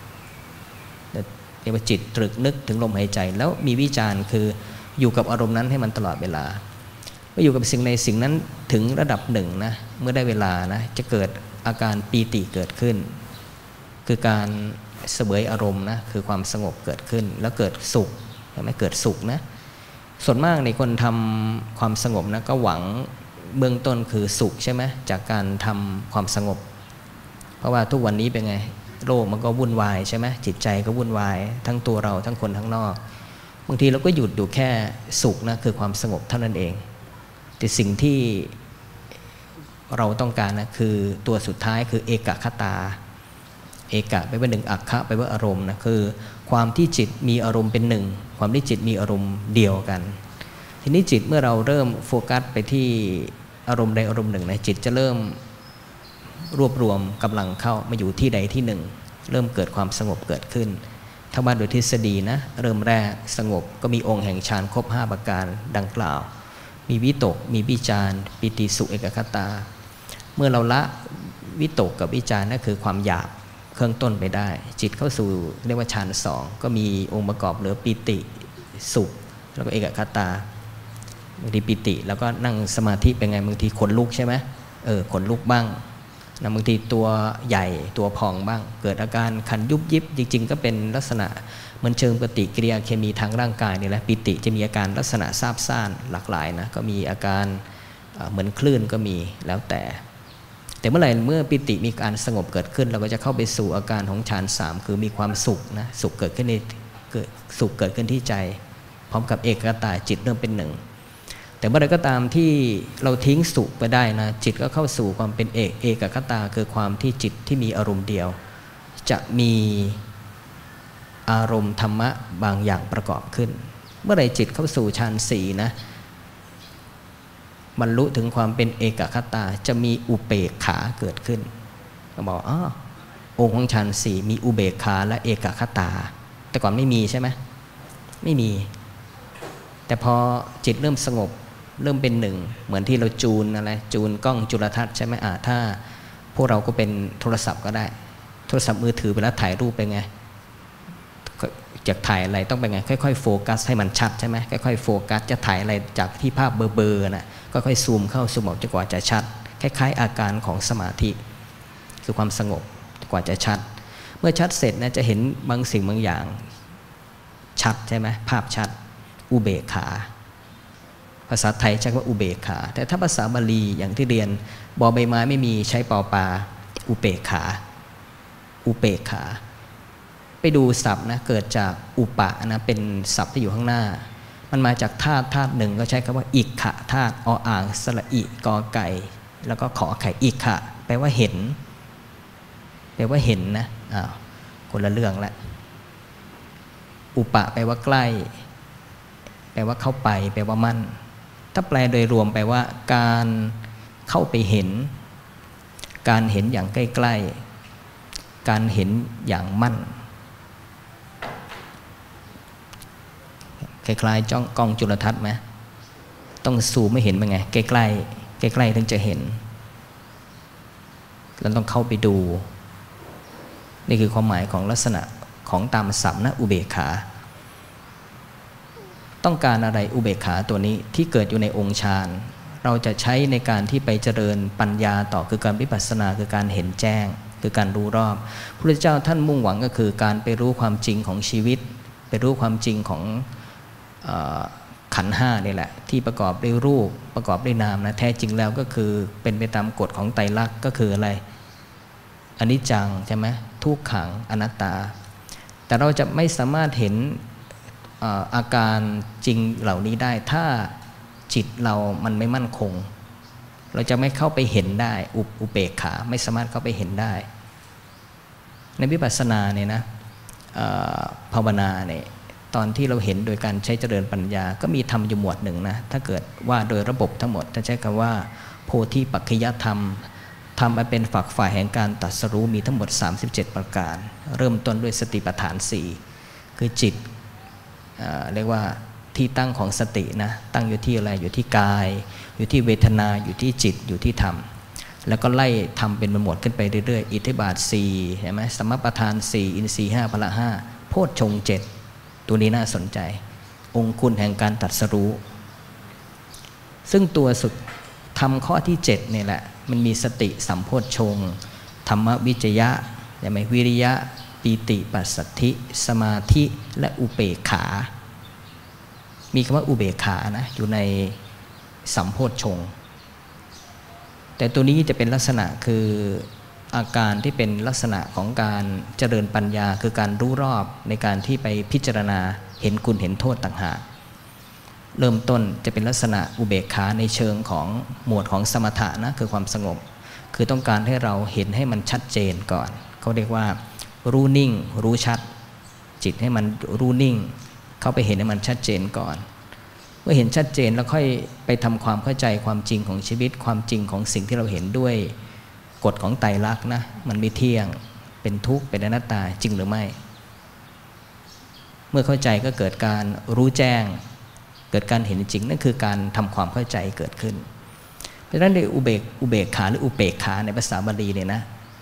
เรียกว่าจิตตรึกนึกถึงลมหายใจแล้วมีวิจารคืออยู่กับอารมณ์นั้นให้มันตลอดเวลาเมื่ออยู่กับสิ่งในสิ่งนั้นถึงระดับหนึ่งนะเมื่อได้เวลานะจะเกิดอาการปีติเกิดขึ้นคือการเสวยอารมณ์นะคือความสงบเกิดขึ้นแล้วเกิดสุขใช่ไหมเกิดสุขนะส่วนมากในคนทำความสงบนะก็หวังเบื้องต้นคือสุขใช่ไหมจากการทำความสงบเพราะว่าทุกวันนี้เป็นไงโลกมันก็วุ่นวายใช่ไหมจิตใจก็วุ่นวายทั้งตัวเราทั้งคนทั้งนอกบางทีเราก็หยุดอยู่แค่สุขนะคือความสงบเท่านั้นเองแต่สิ่งที่เราต้องการนะคือตัวสุดท้ายคือเอกคตาเอกะไปว่าหนึ่งอัคคะไปว่าอารมณ์นะคือความที่จิตมีอารมณ์เป็นหนึ่งความที่จิตมีอารมณ์เดียวกันทีนี้จิตเมื่อเราเริ่มโฟกัสไปที่อารมณ์ใดอารมณ์หนึ่งนะจิตจะเริ่มรวบรวมกำลังเข้ามาอยู่ที่ใดที่หนึ่งเริ่มเกิดความสงบเกิดขึ้นถ้าว่าโดยทฤษฎีนะเริ่มแรกสงบก็มีองค์แห่งฌานครบ5ประการดังกล่าวมีวิตกมีวิจารปิติสุขเอกคตาเมื่อเราละวิตกกับวิจารนั่นคือความหยาบเครื่องต้นไปได้จิตเข้าสู่เรียกว่าฌาน2ก็มีองค์ประกอบเหลือปิติสุขแล้วก็เอกคตาบางทีปิติแล้วก็นั่งสมาธิเป็นไงบางทีขนลุกใช่ไหมขนลุกบ้างนะบางทีตัวใหญ่ตัวพองบ้างเกิดอาการคันยุบยิบจริงๆก็เป็นลักษณะเหมือนเชิงปฏิกิริยาเคมีทางร่างกายนี่แหละปิติจะมีอาการลักษณะซาบซ่านหลากหลายนะก็มีอาการเหมือนคลื่นก็มีแล้วแต่เมื่อไหร่เมื่อปิติมีการสงบเกิดขึ้นเราก็จะเข้าไปสู่อาการของฌาน3คือมีความสุขนะสุขเกิดขึ้นสุขเกิดขึ้นที่ใจพร้อมกับเอกคตาจิตเริ่มเป็นหนึ่งแต่เมื่อใดก็ตามที่เราทิ้งสุขไปได้นะจิตก็เข้าสู่ความเป็นเอกคตาคือความที่จิตที่มีอารมณ์เดียวจะมีอารมณ์ธรรมะบางอย่างประกอบขึ้นเมื่อใดจิตเข้าสู่ฌาน4นะบรรลุถึงความเป็นเอกคตาจะมีอุเบกขาเกิดขึ้นก็บอกองค์ของฌาน4มีอุเบกขาและเอกคตาแต่ก่อนไม่มีใช่ไหมไม่มีแต่พอจิตเริ่มสงบเริ่มเป็นหนึ่งเหมือนที่เราจูนกล้องจุลทรรศน์ใช่ไหมถ้าพวกเราก็เป็นโทรศัพท์ก็ได้โทรศัพท์มือถือเวลาถ่ายรูปเป็นไงจะถ่ายอะไรต้องเป็นไงค่อยๆโฟกัสให้มันชัดใช่ไหมค่อยๆโฟกัสจะถ่ายอะไรจากที่ภาพเบลอๆนะก็ค่อยซูมเข้าซูมออกจนกว่าจะชัดคล้ายๆอาการของสมาธิคือความสงบกว่าจะชัดเมื่อชัดเสร็จนะจะเห็นบางสิ่งบางอย่างชัดใช่ไหมภาพชัดอุเบกขาภาษาไทยใช้ว่าอุเบกขาแต่ถ้าภาษาบาลีอย่างที่เรียนบอใบไม้ไม่มีใช้ปอปาอุเบกขาอุเบกขาไปดูศัพท์นะเกิดจากอุปะนะเป็นศัพท์ที่อยู่ข้างหน้ามันมาจากธาตุหนึ่งก็ใช้คำว่าอิกขะธาตุออ่างสระอิกอไก่แล้วก็ขอไข่อิกขะแปลว่าเห็นนะคนละเรื่องละอุปะแปลว่าใกล้แปลว่าเข้าไปแปลว่ามั่นถ้าแปลโดยรวมแปลว่าการเข้าไปเห็นการเห็นอย่างใกล้ๆการเห็นอย่างมั่นคล้ายๆจ้องกล้องจุลทรรศน์ไหมต้องซูมไม่เห็นเป็นไงใกล้ๆถึงจะเห็นแล้วต้องเข้าไปดูนี่คือความหมายของลักษณะของตามศัพท์นะอุเบกขาต้องการอะไรอุเบกขาตัวนี้ที่เกิดอยู่ในองค์ฌานเราจะใช้ในการที่ไปเจริญปัญญาต่อคือการวิปัสสนาคือการเห็นแจ้งคือการรู้รอบพระพุทธเจ้าท่านมุ่งหวังก็คือการไปรู้ความจริงของชีวิตไปรู้ความจริงของขันธ์ห้านี่แหละที่ประกอบด้วยรูปประกอบด้วยนามนะแท้จริงแล้วก็คือเป็นไปตามกฎของไตรลักษณ์ก็คืออะไรอนิจจังใช่ไหมทุกขังอนัตตาแต่เราจะไม่สามารถเห็นอาการจริงเหล่านี้ได้ถ้าจิตเรามันไม่มั่นคงเราจะไม่เข้าไปเห็นได้อุเบกขาไม่สามารถเข้าไปเห็นได้ในวิปัสสนาเนี่ยนะภาวนาเนี่ยตอนที่เราเห็นโดยการใช้เจริญปัญญาก็มีธรรมอยู่หมวดหนึ่งนะถ้าเกิดว่าโดยระบบทั้งหมดถ้าใช้คำว่าโพธิปัจจยธรรมทำมาเป็นฝักฝ่ายแห่งการตรัสรู้มีทั้งหมด37ประการเริ่มต้นด้วยสติปัฏฐาน4คือจิตเรียกว่าที่ตั้งของสตินะตั้งอยู่ที่อะไรอยู่ที่กายอยู่ที่เวทนาอยู่ที่จิตอยู่ที่ธรรมแล้วก็ไล่ทำเป็นหมวดขึ้นไปเรื่อยๆอิทธิบาท4เห็นไหมสมปทาน4อินทรีย์5พละ5โพชฌงค์7ตัวนี้น่าสนใจองค์คุณแห่งการตรัสรู้ซึ่งตัวสุดทำข้อที่7เนี่ยแหละมันมีสติสัมโพชฌงค์ธรรมวิจยะใช่ไหมวิริยะปีติปัสสัทธิสมาธิและอุเบกขามีคำว่าอุเบกขานะอยู่ในสัมโพชฌงค์แต่ตัวนี้จะเป็นลักษณะคืออาการที่เป็นลักษณะของการเจริญปัญญาคือการรู้รอบในการที่ไปพิจารณาเห็นคุณเห็นโทษต่างหากเริ่มต้นจะเป็นลักษณะอุเบกขาในเชิงของหมวดของสมถะนะคือความสงบคือต้องการให้เราเห็นให้มันชัดเจนก่อนเขาเรียกว่ารู้นิ่งรู้ชัดจิตให้มันรู้นิ่งเข้าไปเห็นให้มันชัดเจนก่อนเมื่อเห็นชัดเจนแล้วค่อยไปทำความเข้าใจความจริงของชีวิตความจริงของสิ่งที่เราเห็นด้วยกฎของไตรลักษณ์นะมันไม่เที่ยงเป็นทุกข์เป็นอนัตตาจริงหรือไม่เมื่อเข้าใจก็เกิดการรู้แจ้งเกิดการเห็นจริงนั่นคือการทำความเข้าใจเกิดขึ้นเพราะฉะนั้นในอุเบกขาหรืออุเบกขาในภาษาบาลีเนี่ยนะ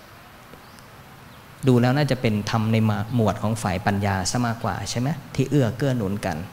ดูแล้วน่าจะเป็นธรรมในหมวดของฝ่ายปัญญาซะมากกว่าใช่ไหมที่เอื้อเกื้อหนุนกัน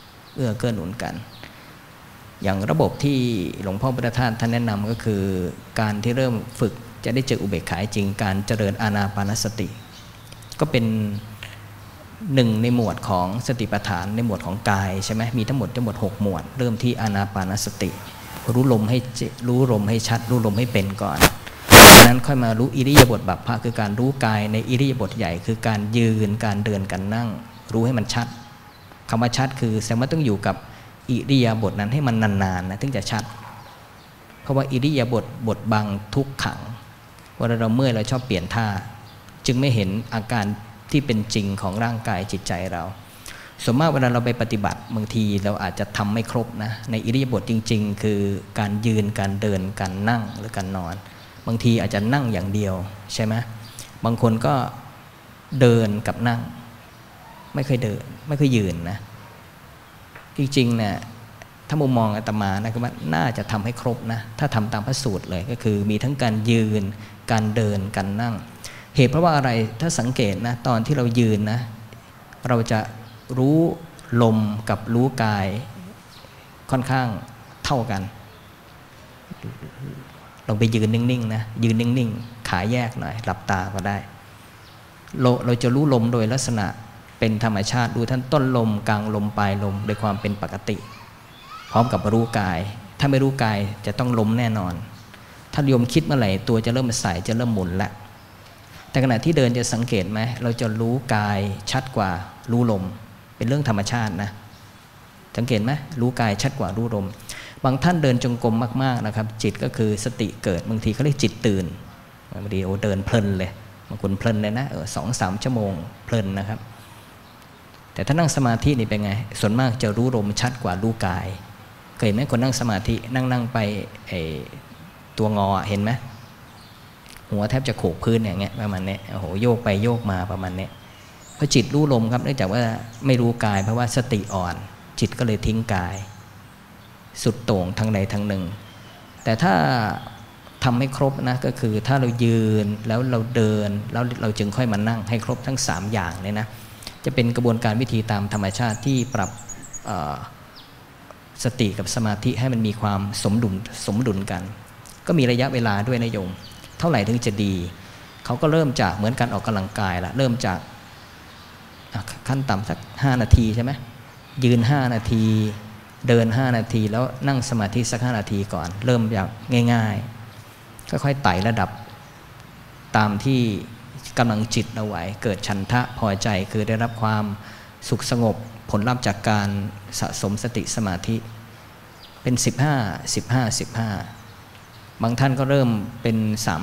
อย่างระบบที่หลวงพ่อพุทธทาสท่านแนะนำก็คือการที่เริ่มฝึกจะได้เจออุเบกขาจริงการเจริญอานาปานสติก็เป็นหนึ่งในหมวดของสติปัฏฐานในหมวดของกายใช่ไหมมีทั้งหมด6หมวดเริ่มที่อานาปานสติรู้ลมให้ชัดรู้ลมให้เป็นก่อนจากนั้นค่อยมารู้อิริยาบถบัพพะคือการรู้กายในอิริยาบถใหญ่คือการยืนการเดินการนั่งรู้ให้มันชัดคำว่าชัดคือแสดงว่าต้องอยู่กับอิริยาบถนั้นให้มันนานๆนะถึงจะชัดเพราะว่าอิริยาบถบทบังทุกขังเวลาเราเมื่อยเราชอบเปลี่ยนท่าจึงไม่เห็นอาการที่เป็นจริงของร่างกายจิตใจเราส่วนมากเวลาเราไปปฏิบัติบางทีเราอาจจะทำไม่ครบนะในอิริยาบถจริงๆคือการยืนการเดินการนั่งหรือการนอนบางทีอาจจะนั่งอย่างเดียวใช่ไหมบางคนก็เดินกับนั่งไม่เคยเดินไม่เคยยืนนะจริงๆเนี่ยถ้ามุมมองอาตมานะคือว่าน่าจะทำให้ครบนะถ้าทำตามพระสูตรเลยก็คือมีทั้งการยืนการเดินการนั่งเหตุเพราะว่าอะไรถ้าสังเกตนะตอนที่เรายืนนะเราจะรู้ลมกับรู้กายค่อนข้างเท่ากันลองไปยืนนิ่งๆนะยืนนิ่งๆขาแยกหน่อยหลับตาก็ได้เราจะรู้ลมโดยลักษณะเป็นธรรมชาติดูท่านต้นลมกลางลมปลายลมโดยความเป็นปกติพร้อมกับรู้กายถ้าไม่รู้กายจะต้องลมแน่นอนถ้าโยมคิดเมื่อไหร่ตัวจะเริ่มใส่จะเริ่มหมุนละแต่ขณะที่เดินจะสังเกตไหมเราจะรู้กายชัดกว่ารู้ลมเป็นเรื่องธรรมชาตินะสังเกตไหมรู้กายชัดกว่ารู้ลมบางท่านเดินจงกรมมากๆนะครับจิตก็คือสติเกิดบางทีเขาเรียกจิตตื่นบางทีเดินเพลินเลยบางคนเพลินเลยนะ2-3 ชั่วโมงเพลินนะครับแต่ถ้านั่งสมาธินี่เป็นไงส่วนมากจะรู้ลมชัดกว่ารู้กายเคยเห็นไหมคนนั่งสมาธินั่งไปตัวงอเห็นไหมหัวแทบจะโขกพื้นอย่างเงี้ยประมาณนี้โอ้โหโยกไปโยกมาประมาณนี้เพราะจิตรู้ลมครับเนื่องจากว่าไม่รู้กายเพราะว่าสติอ่อนจิตก็เลยทิ้งกายสุดโต่งทางใดทางหนึ่งแต่ถ้าทำให้ครบนะก็คือถ้าเรายืนแล้วเราเดินแล้วเราจึงค่อยมานั่งให้ครบทั้ง3อย่างเนี่ยนะจะเป็นกระบวนการวิธีตามธรรมชาติที่ปรับสติกับสมาธิให้มันมีความสมดุลกันก็มีระยะเวลาด้วยนะโยมเท่าไหร่ถึงจะดีเขาก็เริ่มจากเหมือนการออกกำลังกายละเริ่มจากขั้นต่ำสัก5 นาทีใช่ไหมยืน5 นาทีเดิน5 นาทีแล้วนั่งสมาธิสัก5 นาทีก่อนเริ่มอย่างง่ายๆค่อยๆไต่ระดับตามที่กำลังจิตเราไหวเกิดฉันทะพอใจคือได้รับความสุขสงบผลลัพธ์จากการสะสมสติสมาธิเป็น15 บางท่านก็เริ่มเป็น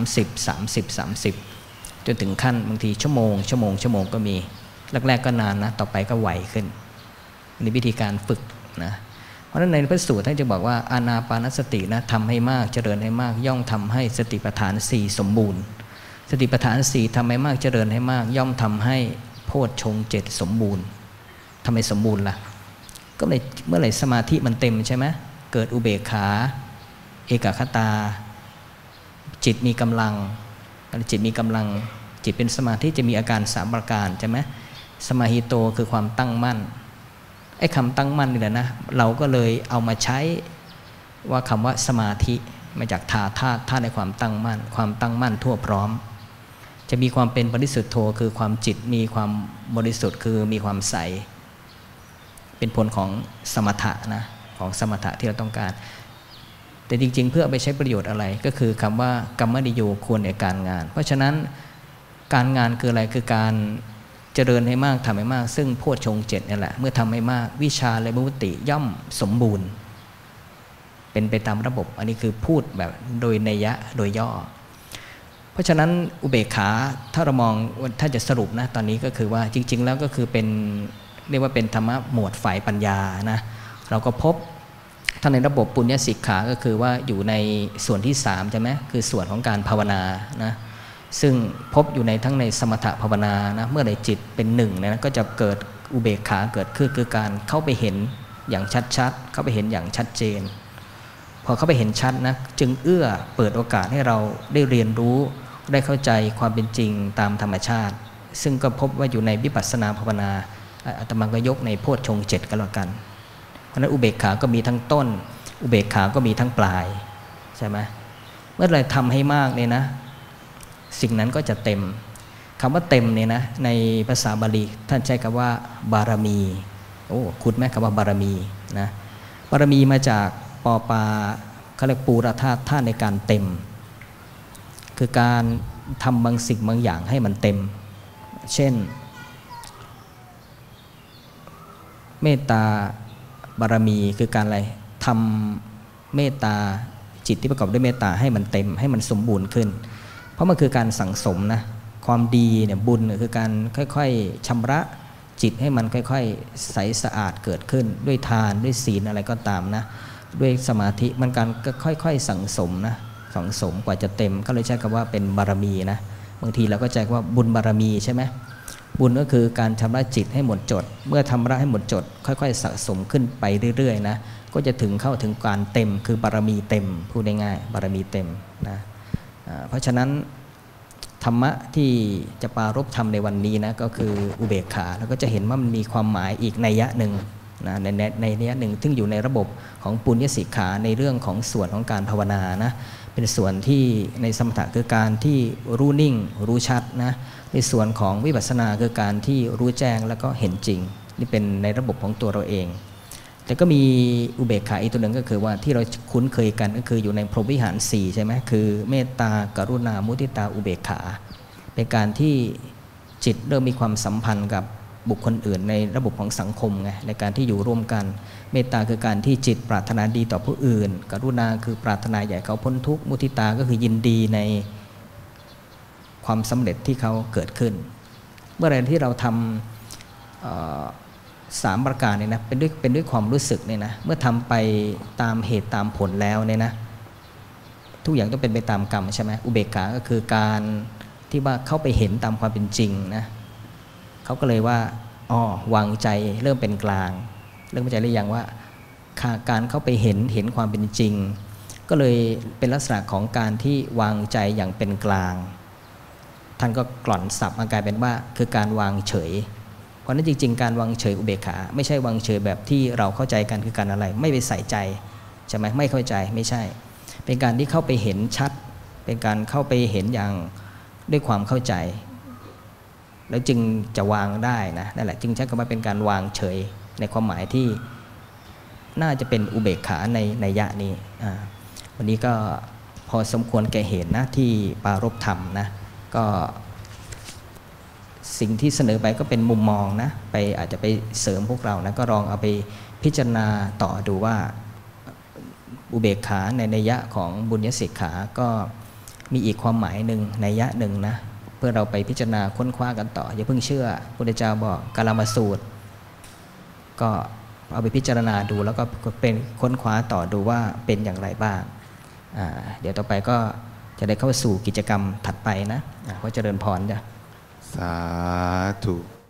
30 จนถึงขั้นบางทีชั่วโมงก็มีแรกๆก็นานนะต่อไปก็ไหวขึ้นนี่วิธีการฝึกนะเพราะฉะนั้นในพระสูตรท่านจะบอกว่าอานาปานสตินะทำให้มากเจริญให้มากย่อมทำให้สติปัฏฐาน4สมบูรณ์สติปัฏฐาน4ทำให้มากเจริญให้มากย่อมทำให้โพชฌงค์7สมบูรณ์ทำไมสมบูรณ์ล่ะก็เลยเมื่อไหร่สมาธิมันเต็มใช่ไหมเกิดอุเบกขาเอกคตาจิตมีกำลังจิตมีกำลังจิตเป็นสมาธิจะมีอาการ3 ประการใช่ไหมสมาหิโตคือความตั้งมั่นไอ้คำตั้งมั่นนี่แหละนะเราก็เลยเอามาใช้ว่าคำว่าสมาธิมาจากท่าในความตั้งมั่นทั่วพร้อมจะมีความเป็นบริสุทธิ์โธคือความจิตมีความบริสุทธิ์คือมีความใสเป็นผลของสมถะนะของสมถะที่เราต้องการแต่จริงๆเพื่อเอาไปใช้ประโยชน์อะไรก็คือคำว่ากรรมนิโยควรในการงานเพราะฉะนั้นการงานคืออะไรคือการเจริญให้มากทำให้มากซึ่งโพชฌงค์7นี่แหละเมื่อทำให้มากวิชาและมุติย่อมสมบูรณ์เป็นไปตามระบบอันนี้คือพูดแบบโดยนัยยะโดยย่อเพราะฉะนั้นอุเบกขาถ้าเรามองถ้าจะสรุปนะตอนนี้ก็คือว่าจริงๆแล้วก็คือเป็นเรียกว่าเป็นธรรมะหมวดฝ่ายปัญญานะเราก็พบถ้าในระบบปุญญสิกขาก็คือว่าอยู่ในส่วนที่3ใช่ไหมคือส่วนของการภาวนานะซึ่งพบอยู่ในทั้งในสมถะภาวนานะเมื่อใดจิตเป็น1นะก็จะเกิดอุเบกขาเกิดขึ้นคือการเข้าไปเห็นอย่างชัดๆเข้าไปเห็นอย่างชัดเจนพอเข้าไปเห็นชัดนะจึงเปิดโอกาสให้เราได้เรียนรู้ได้เข้าใจความเป็นจริงตามธรรมชาติซึ่งก็พบว่าอยู่ในวิปัสสนาภาวนาอาตมาก็ยกในโพชฌงค์7ก็แล้วกันเพราะนั้นอุเบกขาก็มีทั้งต้นอุเบกขาก็มีทั้งปลายใช่ไหมเมื่อไรทำให้มากเนี่ยนะสิ่งนั้นก็จะเต็มคำว่าเต็มเนี่ยนะในภาษาบาลีท่านใช้คำว่าบารมีโอ้คุ้นไหมคำว่าบารมีนะบารมีมาจากปอปาเขาเรียกปูรธาตุท่าในการเต็มคือการทำบางสิ่งบางอย่างให้มันเต็มเช่นเมตตาบารมีคือการอะไรทำเมตตาจิตที่ประกอบด้วยเมตตาให้มันเต็มให้มันสมบูรณ์ขึ้นเพราะมันคือการสั่งสมนะความดีเนี่ยบุญคือการค่อยๆชำระจิตให้มันค่อยๆใสสะอาดเกิดขึ้นด้วยทานด้วยศีลอะไรก็ตามนะด้วยสมาธิมันการก็ค่อยๆสั่งสมนะสั่งสมกว่าจะเต็มก็เลยใช้คำว่าเป็นบารมีนะบางทีเราก็ใจว่าบุญบารมีใช่ไหมบุญก็คือการชำระจิตให้หมดจดเมื่อชำระให้หมดจดค่อยๆสะสมขึ้นไปเรื่อยๆนะก็จะเข้าถึงการเต็มคือบารมีเต็มพูดง่ายๆบารมีเต็มนะเพราะฉะนั้นธรรมะที่จะปรารภธรรมในวันนี้นะก็คืออุเบกขาแล้วก็จะเห็นว่ามันมีความหมายอีกนัยยะหนึ่งนะในนัยยะหนึ่งซึ่งอยู่ในระบบของปุญญสิกขาในเรื่องของส่วนของการภาวนานะเป็นส่วนที่ในสมถะคือการที่รู้นิ่งรู้ชัดนะในส่วนของวิปัสสนาคือการที่รู้แจ้งแล้วก็เห็นจริงนี่เป็นในระบบของตัวเราเองแต่ก็มีอุเบกขาอีกตัวหนึ่งก็คือว่าที่เราคุ้นเคยกันก็คืออยู่ในพรหมวิหาร4ใช่ไหมคือเมตตากรุณามุทิตาอุเบกขาเป็นการที่จิตเริ่มมีความสัมพันธ์กับบุคคลอื่นในระบบของสังคมไงในการที่อยู่ร่วมกันเมตตาคือการที่จิตปรารถนาดีต่อผู้อื่นกรุณาคือปรารถนาอยากเขาพ้นทุกข์มุทิตาก็คือยินดีในความสำเร็จที่เขาเกิดขึ้นเมื่อไรที่เราทำ3 ประการเนี่ยนะเป็นด้วยความรู้สึกเนี่ยนะเมื่อทำไปตามเหตุตามผลแล้วเนี่ยนะทุกอย่างต้องเป็นไปตามกรรมใช่ไหมอุเบกขาก็คือการที่ว่าเข้าไปเห็นตามความเป็นจริงนะเขาก็เลยว่าอ๋อวางใจเริ่มเป็นกลางเริ่มเข้าใจหรือยังว่าการเข้าไปเห็นความเป็นจริงก็เลยเป็นลักษณะของการที่วางใจอย่างเป็นกลางท่านก็กล่อนศัพท์มากลายเป็นว่าคือการวางเฉยเพราะนั้นจริงๆการวางเฉยอุเบกขาไม่ใช่วางเฉยแบบที่เราเข้าใจกันคือการอะไรไม่ไปใส่ใจใช่ไหมไม่เข้าใจไม่ใช่เป็นการที่เข้าไปเห็นชัดเป็นการเข้าไปเห็นอย่างด้วยความเข้าใจแล้วจึงจะวางได้นะนั่นแหละจึงใช้คำว่าเป็นการวางเฉยในความหมายที่น่าจะเป็นอุเบกขาในนัยยะนี้วันนี้ก็พอสมควรแก่เหตุนะที่ปารภธรรมนะก็สิ่งที่เสนอไปก็เป็นมุมมองนะไปอาจจะไปเสริมพวกเรานะก็ลองเอาไปพิจารณาต่อดูว่าอุเบกขาในนัยยะของบุญญสิกขาก็มีอีกความหมายหนึ่งนัยยะหนึ่งนะเพื่อเราไปพิจารณาค้นคว้ากันต่ออย่าเพิ่งเชื่อพระพุทธเจ้าบอกกาลามสูตรก็เอาไปพิจารณาดูแล้วก็เป็นค้นคว้าต่อดูว่าเป็นอย่างไรบ้างเดี๋ยวต่อไปก็จะได้เข้าสู่กิจกรรมถัดไปนะขอเจริญพรจ้ะสาธุ